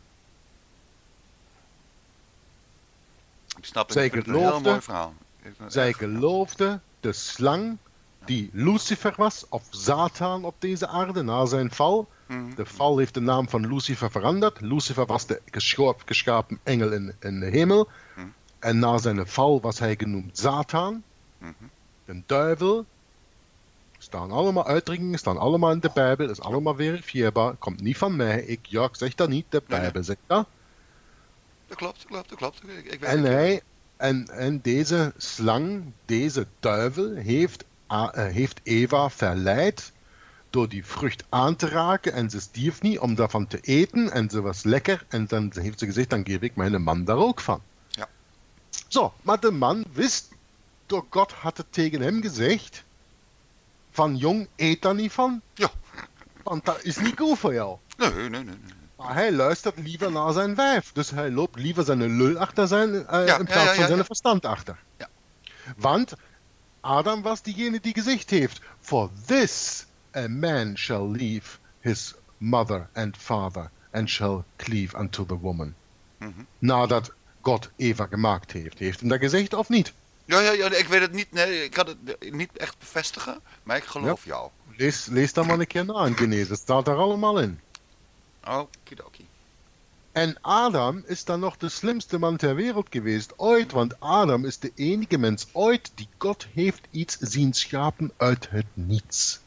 Ik snap het, ik vind het een heel mooi verhaal. Zij geloofde de slang die Lucifer was, of Satan op deze aarde, na zijn val. De val heeft de naam van Lucifer veranderd. Lucifer was de geschapen engel in de hemel. En na zijn val was hij genoemd Satan. Een duivel. Staan allemaal uitdrukkingen, staan allemaal in de Bijbel, is allemaal verifieerbaar. Komt niet van mij, ik zeg dat niet, de Bijbel zegt dat. Dat klopt. Ik En en deze slang, deze duivel, heeft Eva verleid door die vrucht aan te raken en ze stierf niet om daarvan te eten en ze was lekker en dan heeft ze gezegd, dan geef ik mijn man daar ook van. Ja. Zo, maar de man wist, door God had het tegen hem gezegd, van jong, eet daar niet van, Ja. want dat is niet goed voor jou. Nee. Maar hij luistert liever naar zijn wijf. Dus hij loopt liever zijn lul achter zijn, in plaats van zijn verstand achter. Ja. Want Adam was diegene die gezegd heeft, for this a man shall leave his mother and father and shall cleave unto the woman. Nadat God Eva gemaakt heeft. Heeft hem dat gezegd of niet? Ja, ik weet het niet. Nee, ik kan het niet echt bevestigen, maar ik geloof jou. Lees dan maar een keer na in Genesis. Het staat daar allemaal in. Okidoki. En Adam is dan nog de slimste man ter wereld geweest ooit, want Adam is de enige mens ooit die God heeft iets zien schapen uit het niets.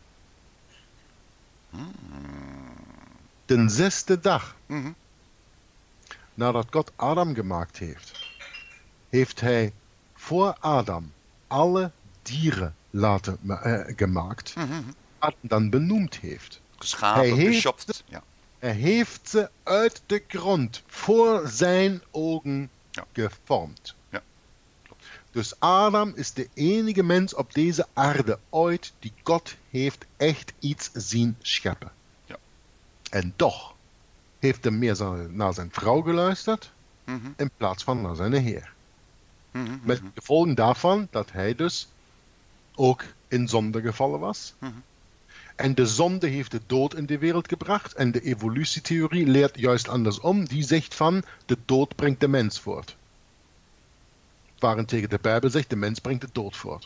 De 6e dag. nadat God Adam gemaakt heeft, heeft hij voor Adam alle dieren gemaakt, wat hij dan benoemd heeft. Geschapen, geshopt. Ja. Hij heeft ze uit de grond voor zijn ogen gevormd. Ja. Dus Adam is de enige mens op deze aarde ooit die God heeft echt iets zien scheppen. Ja. En toch heeft hij meer naar zijn vrouw geluisterd in plaats van naar zijn Heer. Met de gevolgen daarvan dat hij dus ook in zonde gevallen was. En de zonde heeft de dood in de wereld gebracht. En de evolutietheorie leert juist andersom. Die zegt van, de dood brengt de mens voort. Waarentegen de Bijbel zegt, de mens brengt de dood voort.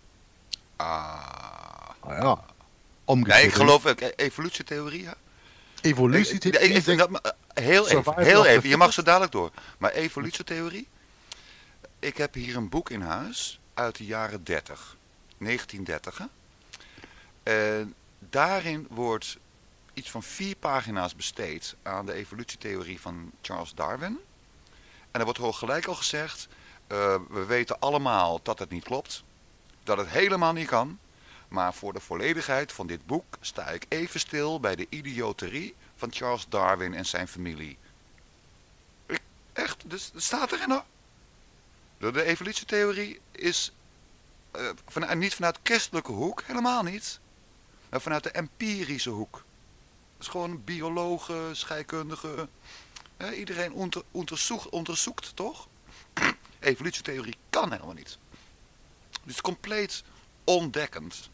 Ja. Nee, ik geloof evolutietheorie, ja. Evolutietheorie heel even, je mag zo dadelijk door. Maar evolutietheorie, ik heb hier een boek in huis uit de jaren 30. 1930, hè? En daarin wordt iets van 4 pagina's besteed aan de evolutietheorie van Charles Darwin. En er wordt ook gelijk al gezegd, we weten allemaal dat het niet klopt, dat het helemaal niet kan. Maar voor de volledigheid van dit boek sta ik even stil bij de idioterie van Charles Darwin en zijn familie. Echt, dus het staat erin hoor. De evolutietheorie is niet vanuit christelijke hoek, helemaal niet. Maar vanuit de empirische hoek. Dat is gewoon biologen, scheikundigen. Iedereen onderzoekt, toch? Evolutietheorie kan helemaal niet. Het is compleet ondekkend.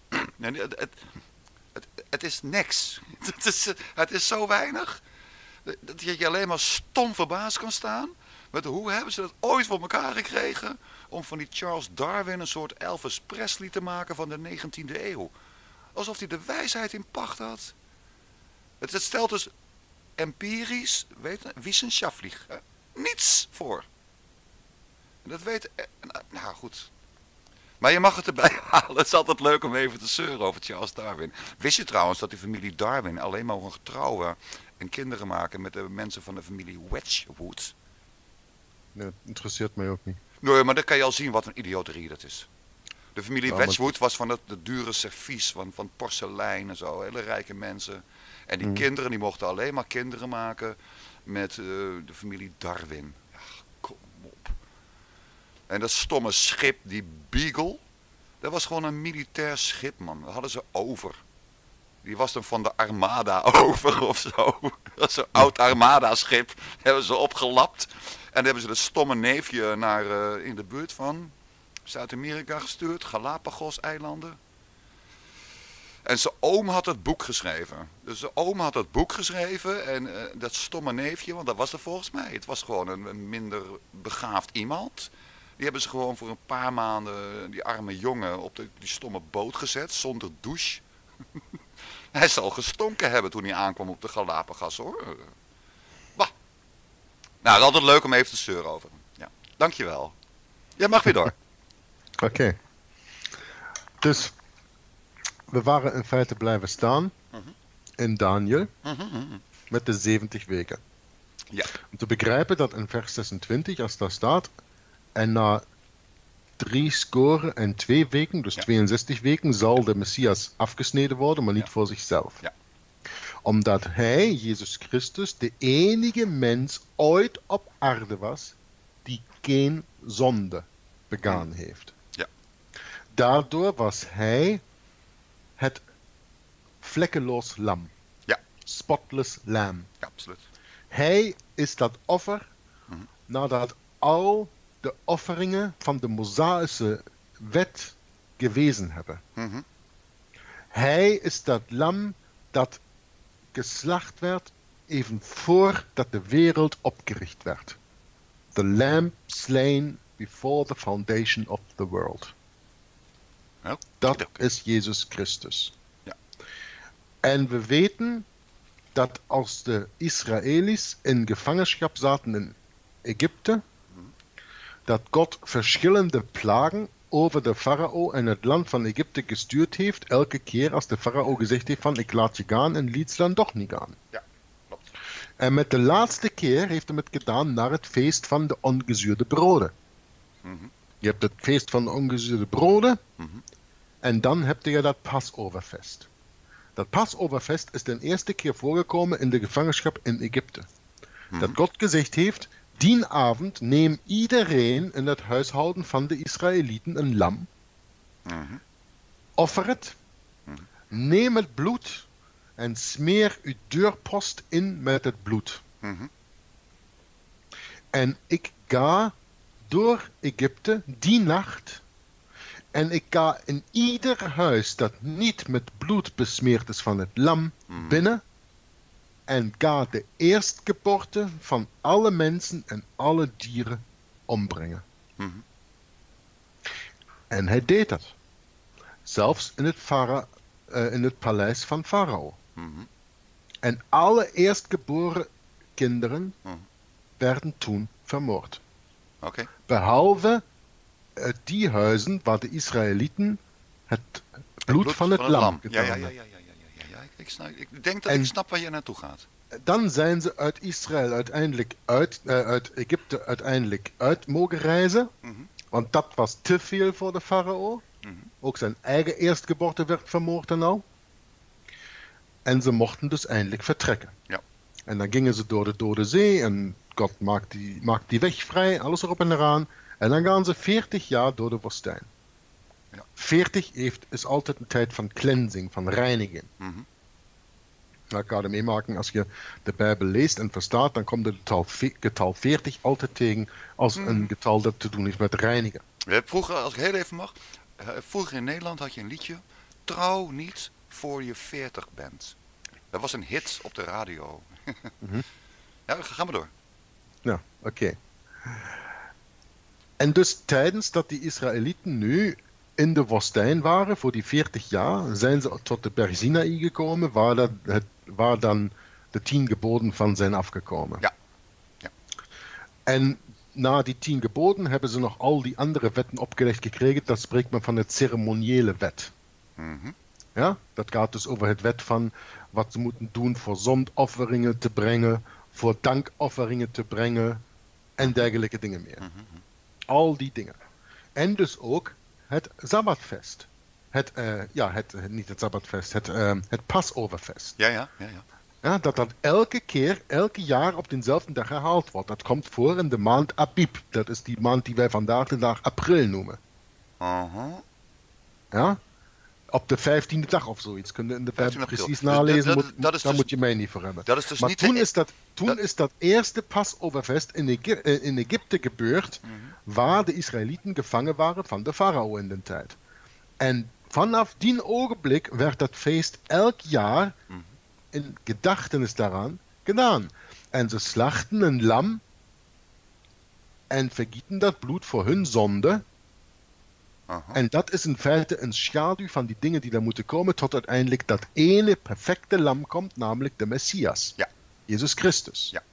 Het is niks. Het is zo weinig dat je alleen maar stom verbaasd kan staan. Met hoe hebben ze dat ooit voor elkaar gekregen om van die Charles Darwin een soort Elvis Presley te maken van de 19e eeuw. Alsof hij de wijsheid in pacht had. Het stelt dus empirisch, wissenschaftlich, niets voor. Dat weet, nou goed. Maar je mag het erbij halen. Het is altijd leuk om even te zeuren over Charles Darwin. Wist je trouwens dat de familie Darwin alleen mogen trouwen en kinderen maken met de mensen van de familie Wedgwood? Nee, dat interesseert mij ook niet. Nee, maar dan kan je al zien wat een idioterie dat is. De familie Wedgwood was van het dure servies, van porselein en zo. Hele rijke mensen. En die kinderen die mochten alleen maar kinderen maken met de familie Darwin. Ja, kom op. En dat stomme schip, die Beagle, dat was gewoon een militair schip, man. Dat hadden ze over. Die was dan van de Armada over of zo. Dat is zo'n oud Armada-schip. Hebben ze opgelapt. En dan hebben ze dat stomme neefje naar in de buurt van Zuid-Amerika gestuurd. Galapagos-eilanden. En zijn oom had het boek geschreven. Dus zijn oom had het boek geschreven. En dat stomme neefje, want dat was er volgens mij. Het was gewoon een minder begaafd iemand. Die hebben ze gewoon voor een paar maanden, die arme jongen, op die stomme boot gezet. Zonder douche. Hij zal gestonken hebben toen hij aankwam op de Galapagos, hoor. Bah. Nou, het is altijd leuk om even te zeuren over. Ja, dankjewel. Jij mag weer door. Oké. Dus, we waren in feite blijven staan in Daniel met de 70 weken. Ja. Om te begrijpen dat in vers 26, als daar staat, en na 62 weken, dus 62 weken, zal de Messias afgesneden worden, maar niet voor zichzelf. Ja. Omdat hij, Jezus Christus, de enige mens ooit op aarde was, die geen zonde begaan heeft. Ja. Daardoor was hij het vlekkeloos lam. Ja. Spotless lamb. Ja, absoluut. Hij is dat offer nadat al de offeringen van de Mosaïsche wet gewezen hebben. Hij is dat lam dat geslacht werd even voordat de wereld opgericht werd. The lamb slain before the foundation of the world. Dat is Jezus Christus. Ja. En we weten dat als de Israëli's in gevangenschap zaten in Egypte, dat God verschillende plagen over de farao en het land van Egypte gestuurd heeft, elke keer als de farao gezegd heeft van ik laat je gaan en liet ze dan toch niet gaan. Ja, klopt. En met de laatste keer heeft hij het gedaan naar het feest van de ongezuurde broden. Je hebt het feest van de ongezuurde broden. En dan heb je dat Passoverfest. Dat Passoverfest is de eerste keer voorgekomen in de gevangenschap in Egypte. Dat God gezegd heeft, die avond neem iedereen in het huishouden van de Israëlieten een lam. Offer het. Neem het bloed en smeer uw deurpost in met het bloed. En ik ga door Egypte die nacht. En ik ga in ieder huis dat niet met bloed besmeerd is van het lam binnen. En ga de eerstgeboorte van alle mensen en alle dieren ombrengen. En hij deed dat. Zelfs in het paleis van Farao. En alle eerstgeboren kinderen werden toen vermoord. Behalve die huizen waar de Israëlieten het bloed van het lam gedaan hebben. Ja. Ik denk dat ik snap waar je naartoe gaat. Dan zijn ze uit Israël uiteindelijk uit Egypte uiteindelijk uit mogen reizen. Want dat was te veel voor de farao. Ook zijn eigen eerstgeboorte werd vermoord en al. En ze mochten dus eindelijk vertrekken. Ja. En dan gingen ze door de Dode Zee en God maakt die weg vrij, alles erop en eraan. En dan gaan ze 40 jaar door de woestijn. Ja. 40 is altijd een tijd van cleansing, van reinigen. Dat kan je meemaken als je de Bijbel leest en verstaat, dan komt het getal 40 altijd tegen als een getal dat te doen heeft met reinigen. Vroeger, als ik heel even mag, vroeger in Nederland had je een liedje, trouw niet voor je 40 bent. Dat was een hit op de radio. Ja, ga maar door. Ja, oké. En dus tijdens dat die Israëlieten nu in de woestijn waren voor die 40 jaar, zijn ze tot de berg Sinaï gekomen, waar dan de 10 geboden van zijn afgekomen. Ja. En na die 10 geboden hebben ze nog al die andere wetten opgelegd gekregen. Dat spreekt men van het ceremoniële wet. Ja? Dat gaat dus over het wet van wat ze moeten doen voor zondofferingen te brengen, voor dankofferingen te brengen en dergelijke dingen meer. Al die dingen. En dus ook het Sabbatfest. Niet het Sabbatfest, het Passoverfest. Ja. Ja, dat elke jaar op dezelfde dag herhaald wordt. Dat komt voor in de maand Abib. Dat is die maand die wij vandaag de dag april noemen. Ja? Op de 15e dag of zoiets. Kun je in de Bijbel precies nalezen. Daar moet je mij niet voor hebben. Dat is dus maar niet toen is dat eerste Passoverfest in Egypte gebeurd, waar de Israëlieten gevangen waren van de farao in de tijd. En vanaf die ogenblik werd dat feest elk jaar in gedachtenis daaraan gedaan. En ze slachten een lam en vergieten dat bloed voor hun zonde. En dat is in feite een schaduw van die dingen die er moeten komen, tot uiteindelijk dat ene perfecte lam komt, namelijk de Messias. Ja. Jezus Christus. Ja.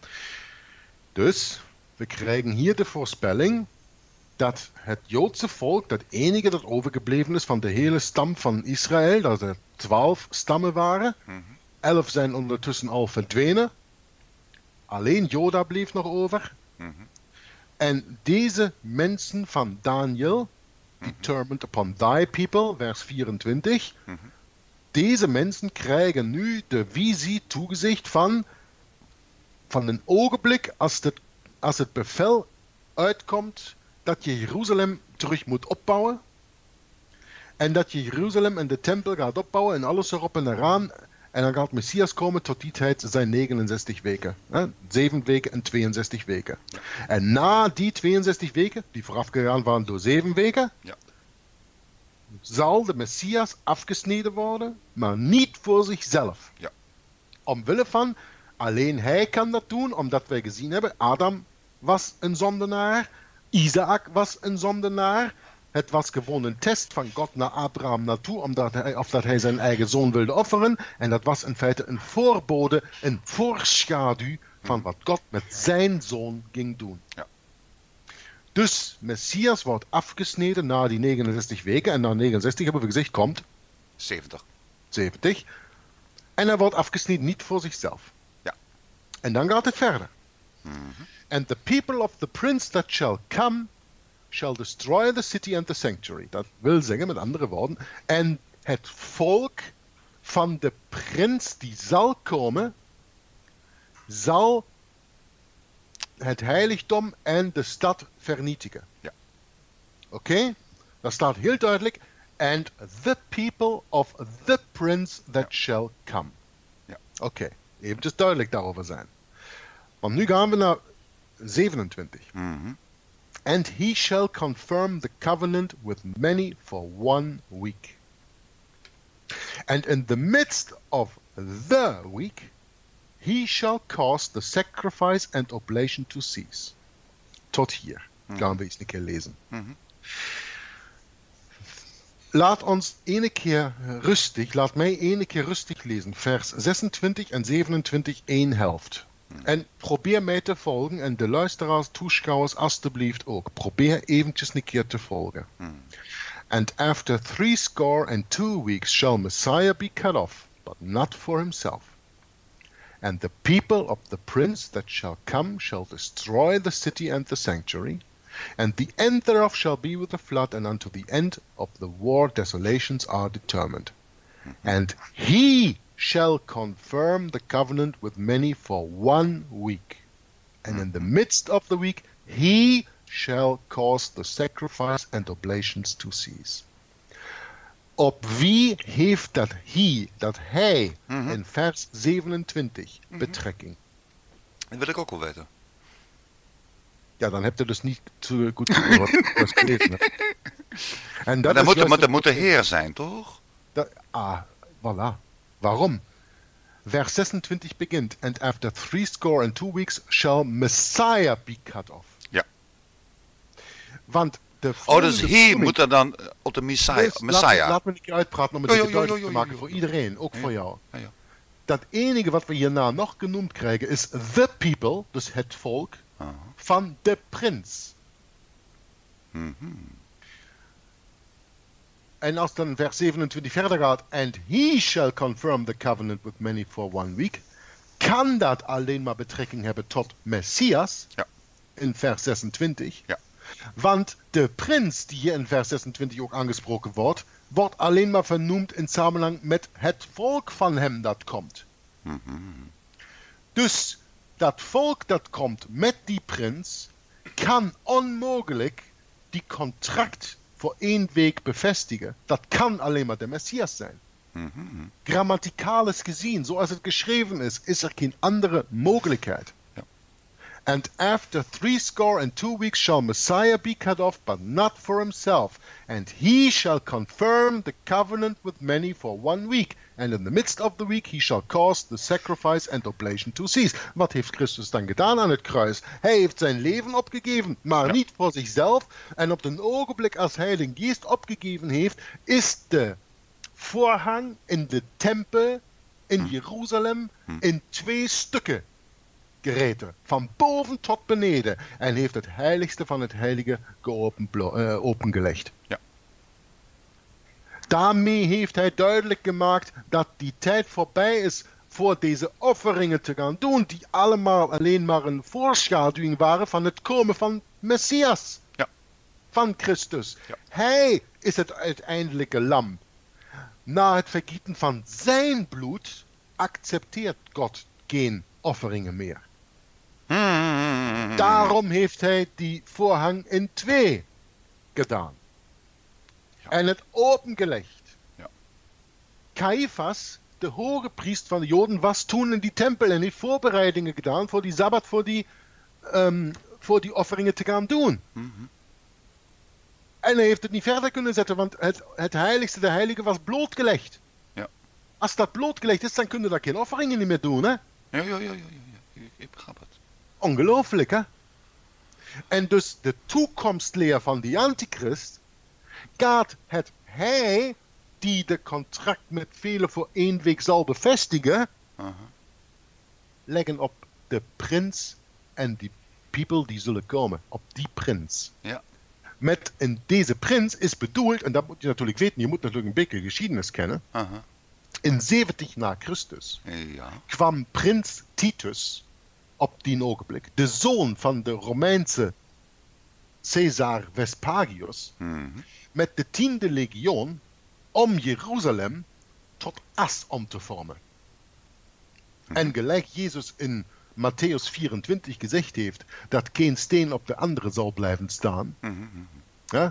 Dus, we krijgen hier de voorspelling dat het Joodse volk, dat enige dat overgebleven is van de hele stam van Israël, dat er 12 stammen waren, 11 zijn ondertussen al verdwenen, alleen Joda bleef nog over. En deze mensen van Daniel, determined upon thy people, vers 24, deze mensen krijgen nu de visie toegezegd van een ogenblik als het bevel uitkomt dat je Jeruzalem terug moet opbouwen en dat je Jeruzalem en de tempel gaat opbouwen en alles erop en eraan. En dan gaat Messias komen, tot die tijd zijn 69 weken. 7 weken en 62 weken. En na die 62 weken, die voorafgegaan waren door 7 weken, zal de Messias afgesneden worden, maar niet voor zichzelf. Ja. Omwille van, alleen hij kan dat doen, omdat wij gezien hebben, Adam was een zondenaar, Isaac was een zondenaar. Het was gewoon een test van God naar Abraham naartoe, omdat hij zijn eigen zoon wilde offeren. En dat was in feite een voorbode, een voorschaduw van wat God met zijn zoon ging doen. Ja. Dus Messias wordt afgesneden na die 69 weken. En na 69 hebben we gezegd, komt 70. 70. En hij wordt afgesneden niet voor zichzelf. Ja. En dan gaat het verder. And the people of the prince that shall come shall destroy the city and the sanctuary. Dat wil zeggen, met andere woorden, en het volk van de prins die zal komen, zal het heiligdom en de stad vernietigen. Ja. Oké? Dat staat heel duidelijk. And the people of the prince that shall come. Ja. Oké, eventjes duidelijk daarover zijn. Want nu gaan we naar 27. And he shall confirm the covenant with many for 1 week. And in the midst of the week, he shall cause the sacrifice and oblation to cease. Tot hier. Gaan we eens een keer lezen. Laat mij ene keer rustig lezen. Vers 26 en 27, 1 helft. En probeer mij te volgen en de luisteraars, toeschouwers, alstublieft ook. Probeer eventjes een keer te volgen. And after 62 weeks shall Messiah be cut off, but not for himself. And the people of the prince that shall come shall destroy the city and the sanctuary. And the end thereof shall be with the flood, and unto the end of the war desolations are determined. And he shall confirm the covenant with many for 1 week. And in the midst of the week, he shall cause the sacrifice and oblations to cease. Op wie heeft dat hij, in vers 27, betrekking? Dat wil ik ook wel weten. Ja, dan heb je dus niet zo goed wat gelezen hebt. En dat maar moet de Heer zijn, toch? Voilà. Waarom? Vers 26 begint. And after 62 weeks shall Messiah be cut off. Ja. Want dus hier moet er dan op de Messiah. Laat me een keer uitpraten om het duidelijk te maken voor iedereen, ook voor jou. Ja. Dat enige wat we hierna nog genoemd krijgen is the people, dus het volk, van de prins. En als dan vers 27 verder gaat, and he shall confirm the covenant with many for 1 week, kan dat alleen maar betrekking hebben tot Messias, in vers 26. Ja. Want de prins die hier in vers 26 ook aangesproken wordt, wordt alleen maar vernoemd in samenhang met het volk van hem dat komt. Dus dat volk dat komt met die prins, kan onmogelijk die contract voor 1 week bevestigen. Dat kan alleen maar de Messias zijn. Grammaticalisch gezien, zoals het geschreven is er geen andere mogelijkheid. And after 62 weeks shall Messiah be cut off, but not for himself. And he shall confirm the covenant with many for 1 week. And in the midst of the week he shall cause the sacrifice and oblation to cease. Wat heeft Christus dan gedaan aan het kruis? Hij heeft zijn leven opgegeven, maar niet voor zichzelf. En op een ogenblik als hij de geest opgegeven heeft, is de voorhang in de tempel in Jeruzalem in 2 stukken gereten, van boven tot beneden, en heeft het heiligste van het heilige opengelegd. Ja. Daarmee heeft hij duidelijk gemaakt dat die tijd voorbij is voor deze offeringen te gaan doen, die allemaal alleen maar een voorschaduwing waren van het komen van Messias, van Christus. Ja. Hij is het uiteindelijke lam. Na het vergieten van zijn bloed accepteert God geen offeringen meer. Daarom heeft hij die voorhang in 2 gedaan. Ja. En het opengelegd. Ja. Caiaphas, de hoge priester van de Joden, was toen in die tempel en heeft voorbereidingen gedaan voor die Sabbat, voor die offeringen te gaan doen. En hij heeft het niet verder kunnen zetten, want het heiligste, de heilige, was blootgelegd. Ja. Als dat blootgelegd is, dan kunnen we daar geen offeringen niet meer doen, hè? Ja. Ik begrijp het. Ongelooflijk, hè? En dus de toekomstleer van die antichrist gaat het hij die de contract met velen voor 1 week zal bevestigen, leggen op de prins en die people die zullen komen, op die prins. Ja. En deze prins is bedoeld, en dat moet je natuurlijk weten, je moet natuurlijk een beetje geschiedenis kennen. In 70 na Christus kwam prins Titus op die ogenblik de zoon van de Romeinse Caesar Vespasius met de 10e legion om Jeruzalem tot as om te vormen. En gelijk Jezus in Matthäus 24 gezegd heeft dat geen steen op de andere zal blijven staan. Ja?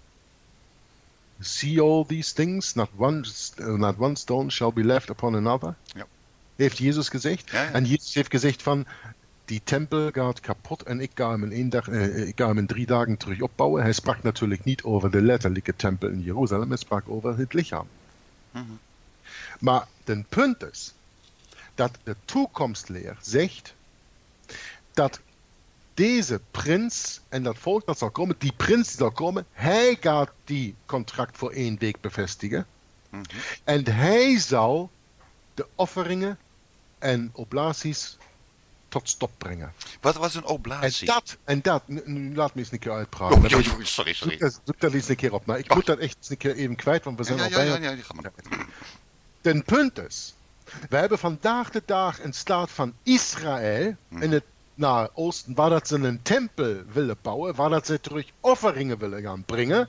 See all these things, not one stone shall be left upon another. Ja. Heeft Jezus gezegd. Ja. En Jezus heeft gezegd van, die tempel gaat kapot en ik ga hem in 3 dagen terug opbouwen. Hij sprak natuurlijk niet over de letterlijke tempel in Jeruzalem, hij sprak over het lichaam. Maar het punt is dat de toekomstleer zegt dat deze prins en dat volk dat zal komen, die prins die zal komen, hij gaat die contract voor 1 week bevestigen. En hij zal de offeringen en oblaties tot stop brengen. Wat was een oblatie? En dat, nu laat me eens een keer uitpraten. Sorry. Zoek dat eens een keer op. Maar ik moet dat echt eens een keer even kwijt, want we zijn al bijna... Ja, ga maar. Ten punt is, we hebben vandaag de dag een staat van Israël in het naar oosten, waar dat ze een tempel willen bouwen, waar dat ze terug offeringen willen gaan brengen.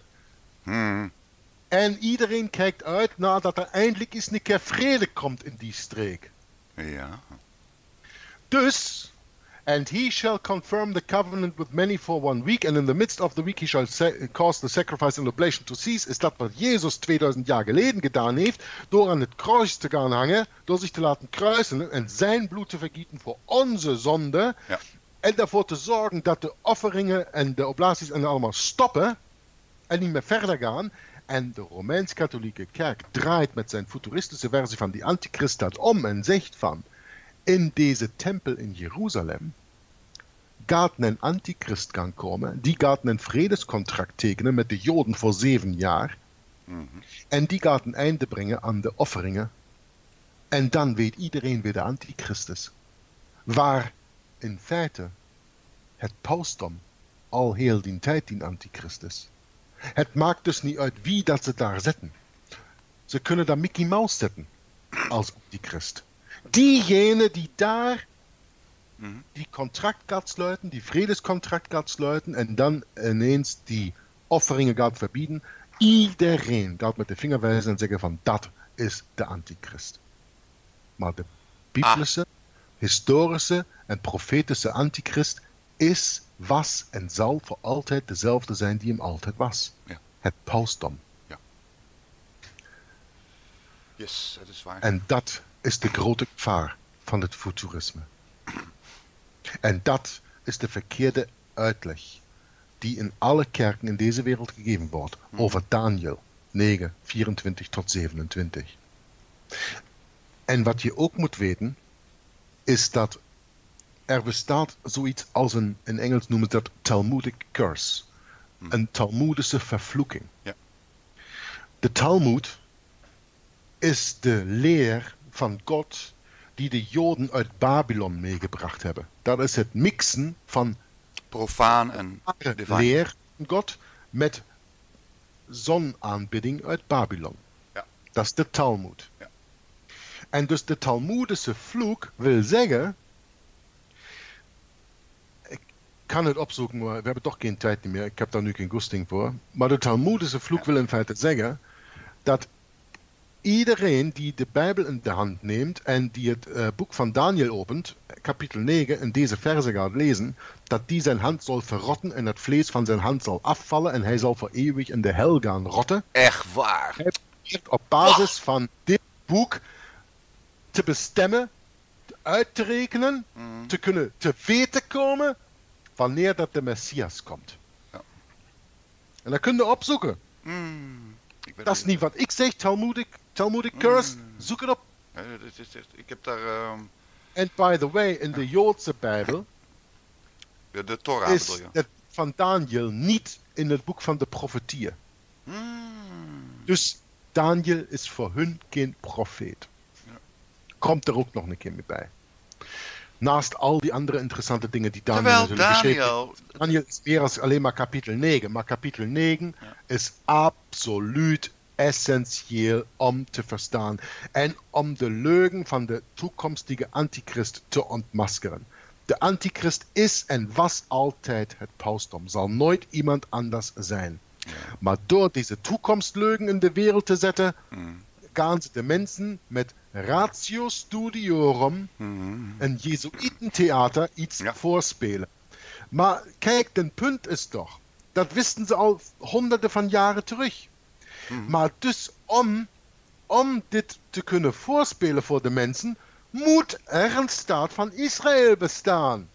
En iedereen kijkt uit nadat er eindelijk eens een keer vrede komt in die streek. Ja. Dus, and he shall confirm the covenant with many for 1 week, and in the midst of the week he shall cause the sacrifice and oblation to cease, is dat wat Jezus 2000 jaar geleden gedaan heeft, door aan het kruis te gaan hangen, door zich te laten kruisen en zijn bloed te vergieten voor onze zonde, en daarvoor te zorgen dat de offeringen en de oblaties en allemaal stoppen, en niet meer verder gaan. En de Romeins-Katholieke Kerk draait met zijn futuristische versie van die antichrist dat om en zegt van, in deze tempel in Jeruzalem gaat een antichrist gaan komen, die gaat een vredescontract tekenen met de Joden voor 7 jaar. En die gaat een einde brengen aan de offeringen. En dan weet iedereen wie de antichrist is. Waar in feite het pausdom al heel die tijd die antichrist is. Het maakt dus niet uit wie dat ze daar zetten. Ze kunnen daar Mickey Mouse zetten als antichrist. Diegene die daar die contract gaat sluiten, die vredescontract gaat sluiten en dan ineens die offeringen gaat verbieden. Iedereen gaat met de vinger wijzen en zeggen van dat is de antichrist. Maar de biblische, historische en profetische antichrist is, was en zal voor altijd dezelfde zijn die hem altijd was. Ja. Het pausdom. Ja. Yes, dat is waar. En dat is de grote gevaar van het futurisme. En dat is de verkeerde uitleg die in alle kerken in deze wereld gegeven wordt over Daniel 9, 24 tot 27. En wat je ook moet weten, is dat er bestaat zoiets als in Engels noemen ze dat Talmudic curse. Een Talmudische vervloeking. Ja. De Talmud is de leer van God die de Joden uit Babylon meegebracht hebben. Dat is het mixen van profaan en divine leer van God met zonaanbidding uit Babylon. Ja. Dat is de Talmud. Ja. En dus de Talmudische vloek wil zeggen, ik kan het opzoeken, maar we hebben toch geen tijd meer. Ik heb daar nu geen goesting voor. Maar de Talmudische vloek wil in feite zeggen dat iedereen die de Bijbel in de hand neemt en die het boek van Daniel opent, kapitel 9, en deze verse gaat lezen, dat die zijn hand zal verrotten en het vlees van zijn hand zal afvallen en hij zal voor eeuwig in de hel gaan rotten. Echt waar? Hij probeert op basis van dit boek te bestemmen, uit te rekenen, te kunnen te weten komen wanneer dat de Messias komt. Ja. En dan kun je opzoeken. Dat is niet wat ik zeg, Talmudic curse, zoek het op. Ik heb daar... En by the way, in de Joodse Bijbel de Torah is bedoel je? het van Daniel niet in het boek van de profetieën. Dus Daniel is voor hun geen profeet. Ja. Komt er ook nog een keer mee bij. Naast al die andere interessante dingen die Daniel Terwijl natuurlijk Daniel... Daniel is meer als alleen maar kapitel 9. Maar kapitel 9 is absoluut essentieel om te verstaan. En om de leugen van de toekomstige antichrist te ontmaskeren. De antichrist is en was altijd het pausdom. Zal nooit iemand anders zijn. Ja. Maar door deze toekomstleugen in de wereld te zetten, gaan ze de mensen met ratio studiorum, een jezuïtentheater, iets voorspelen. Maar kijk, het punt is toch, dat wisten ze al honderden van jaren terug. Maar dus om dit te kunnen voorspelen voor de mensen, moet er een staat van Israël bestaan.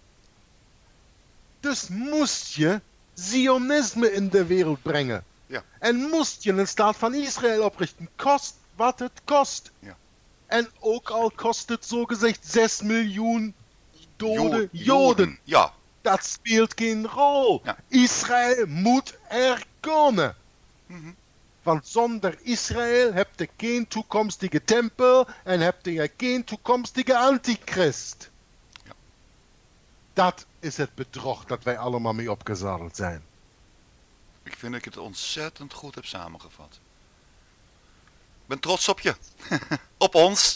Dus moest je Zionisme in de wereld brengen. Ja. En moest je een staat van Israël oprichten, kost wat het kost. Ja. En ook al kost het zogezegd 6 miljoen dode Joden. Ja. Dat speelt geen rol. Ja. Israël moet er komen. Want zonder Israël heb je geen toekomstige tempel en heb je geen toekomstige antichrist. Ja. Dat is het bedrog dat wij allemaal mee opgezadeld zijn. Ik vind dat ik het ontzettend goed heb samengevat. Ik ben trots op je. Op ons.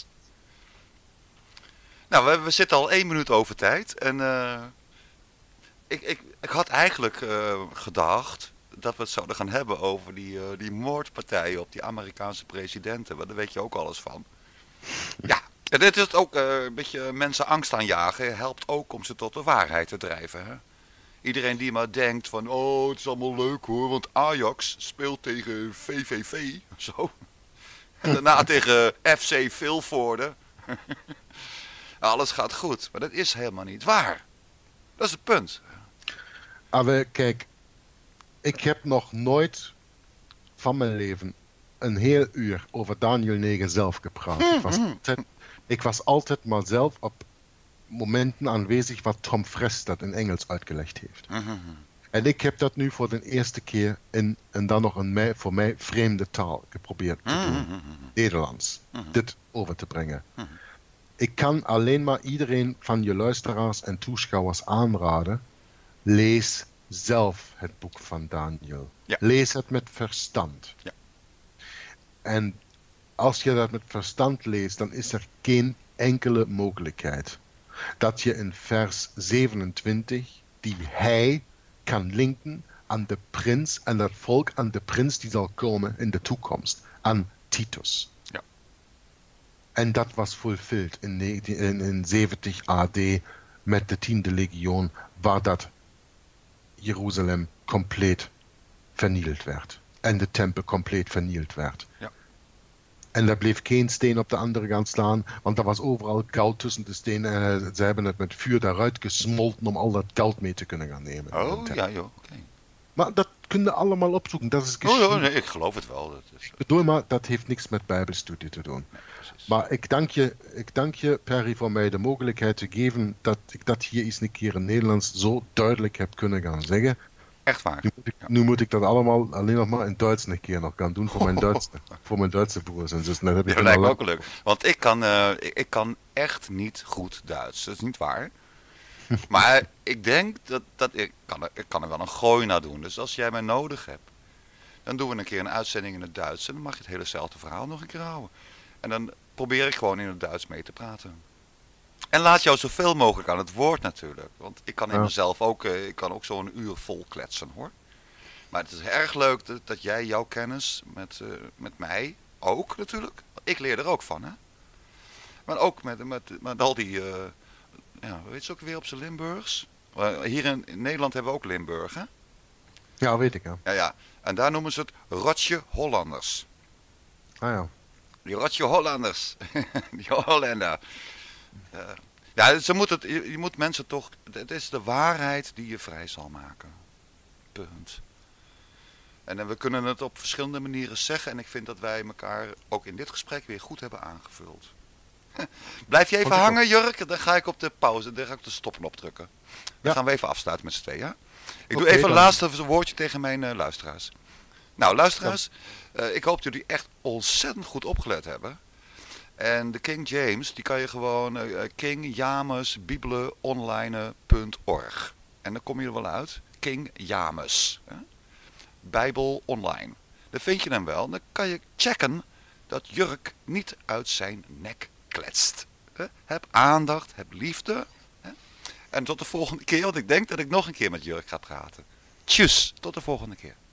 Nou, we zitten al 1 minuut over tijd. En ik had eigenlijk gedacht dat we het zouden gaan hebben over die moordpartijen op die Amerikaanse presidenten. Maar daar weet je ook alles van. Ja, en dit is ook een beetje mensen angst aanjagen. Helpt ook om ze tot de waarheid te drijven. Hè? Iedereen die maar denkt van, oh, het is allemaal leuk hoor, want Ajax speelt tegen VVV. Zo. En daarna tegen FC Vilvoorde. Alles gaat goed, maar dat is helemaal niet waar. Dat is het punt. Maar kijk, ik heb nog nooit van mijn leven een heel uur over Daniel 9 zelf gepraat. Ik was altijd maar zelf op momenten aanwezig wat Tom Friess dat in Engels uitgelegd heeft. En ik heb dat nu voor de eerste keer in en dan nog een voor mij vreemde taal geprobeerd te doen. Nederlands. Dit over te brengen. Ik kan alleen maar iedereen van je luisteraars en toeschouwers aanraden. Lees zelf het boek van Daniel. Ja. Lees het met verstand. Ja. En als je dat met verstand leest, dan is er geen enkele mogelijkheid dat je in vers 27 die hij kan linken aan de prins en dat volk aan de prins die zal komen in de toekomst, aan Titus. Ja. En dat was fulfilled in 70 AD met de 10e legion, waar dat Jeruzalem compleet vernield werd. En de tempel compleet vernield werd. Ja. En daar bleef geen steen op de andere gaan staan, want er was overal goud tussen de stenen. En ze hebben het met vuur daaruit gesmolten om al dat goud mee te kunnen gaan nemen. Oh, ja joh, oké. Maar dat kun je allemaal opzoeken, dat is Oh, nee, ik geloof het wel. Dat is... Ik bedoel maar, dat heeft niks met bijbelstudie te doen. Nee, maar ik dank je, Perry, voor mij de mogelijkheid te geven dat ik dat hier eens een keer in Nederlands zo duidelijk heb kunnen gaan zeggen. Echt waar. Nu moet ik dat allemaal alleen nog maar in Duits een keer nog gaan doen voor mijn Duitse broers en zussen. Dat lijkt me ook leuk. Want ik kan echt niet goed Duits. Dat is niet waar. Maar ik denk dat ik kan er wel een gooi naar doen. Dus als jij mij nodig hebt, dan doen we een keer een uitzending in het Duits. En dan mag je het hetzelfde verhaal nog een keer houden. En dan probeer ik gewoon in het Duits mee te praten. En laat jou zoveel mogelijk aan het woord natuurlijk. Want ik kan in mezelf ook, ik kan ook zo'n uur vol kletsen hoor. Maar het is erg leuk dat jij jouw kennis met mij ook natuurlijk. Ik leer er ook van hè. Maar ook met al die, weet je ook weer op zijn Limburgs? Hier in Nederland hebben we ook Limburg hè. Ja, weet ik ja. Ja. En daar noemen ze het Rotje Hollanders. Ah ja. Die Rotje Hollanders. Die Hollander. Ja, je moet mensen toch... Het is de waarheid die je vrij zal maken. Punt. En we kunnen het op verschillende manieren zeggen. En ik vind dat wij elkaar ook in dit gesprek weer goed hebben aangevuld. Blijf je even hangen, Jurk? Dan ga ik op de pauze, dan ga ik op de stopknop drukken. Dan gaan we even afsluiten met z'n tweeën. Ja? Ik doe even een laatste woordje tegen mijn luisteraars. Nou, luisteraars. Ik hoop dat jullie echt ontzettend goed opgelet hebben. En de King James, die kan je gewoon kingjamesbibelonline.org. En dan kom je er wel uit. King James. Bijbel online. Dan vind je hem wel. Dan kan je checken dat Jurk niet uit zijn nek kletst. Heb aandacht, heb liefde. En tot de volgende keer, want ik denk dat ik nog een keer met Jurk ga praten. Tjus, tot de volgende keer.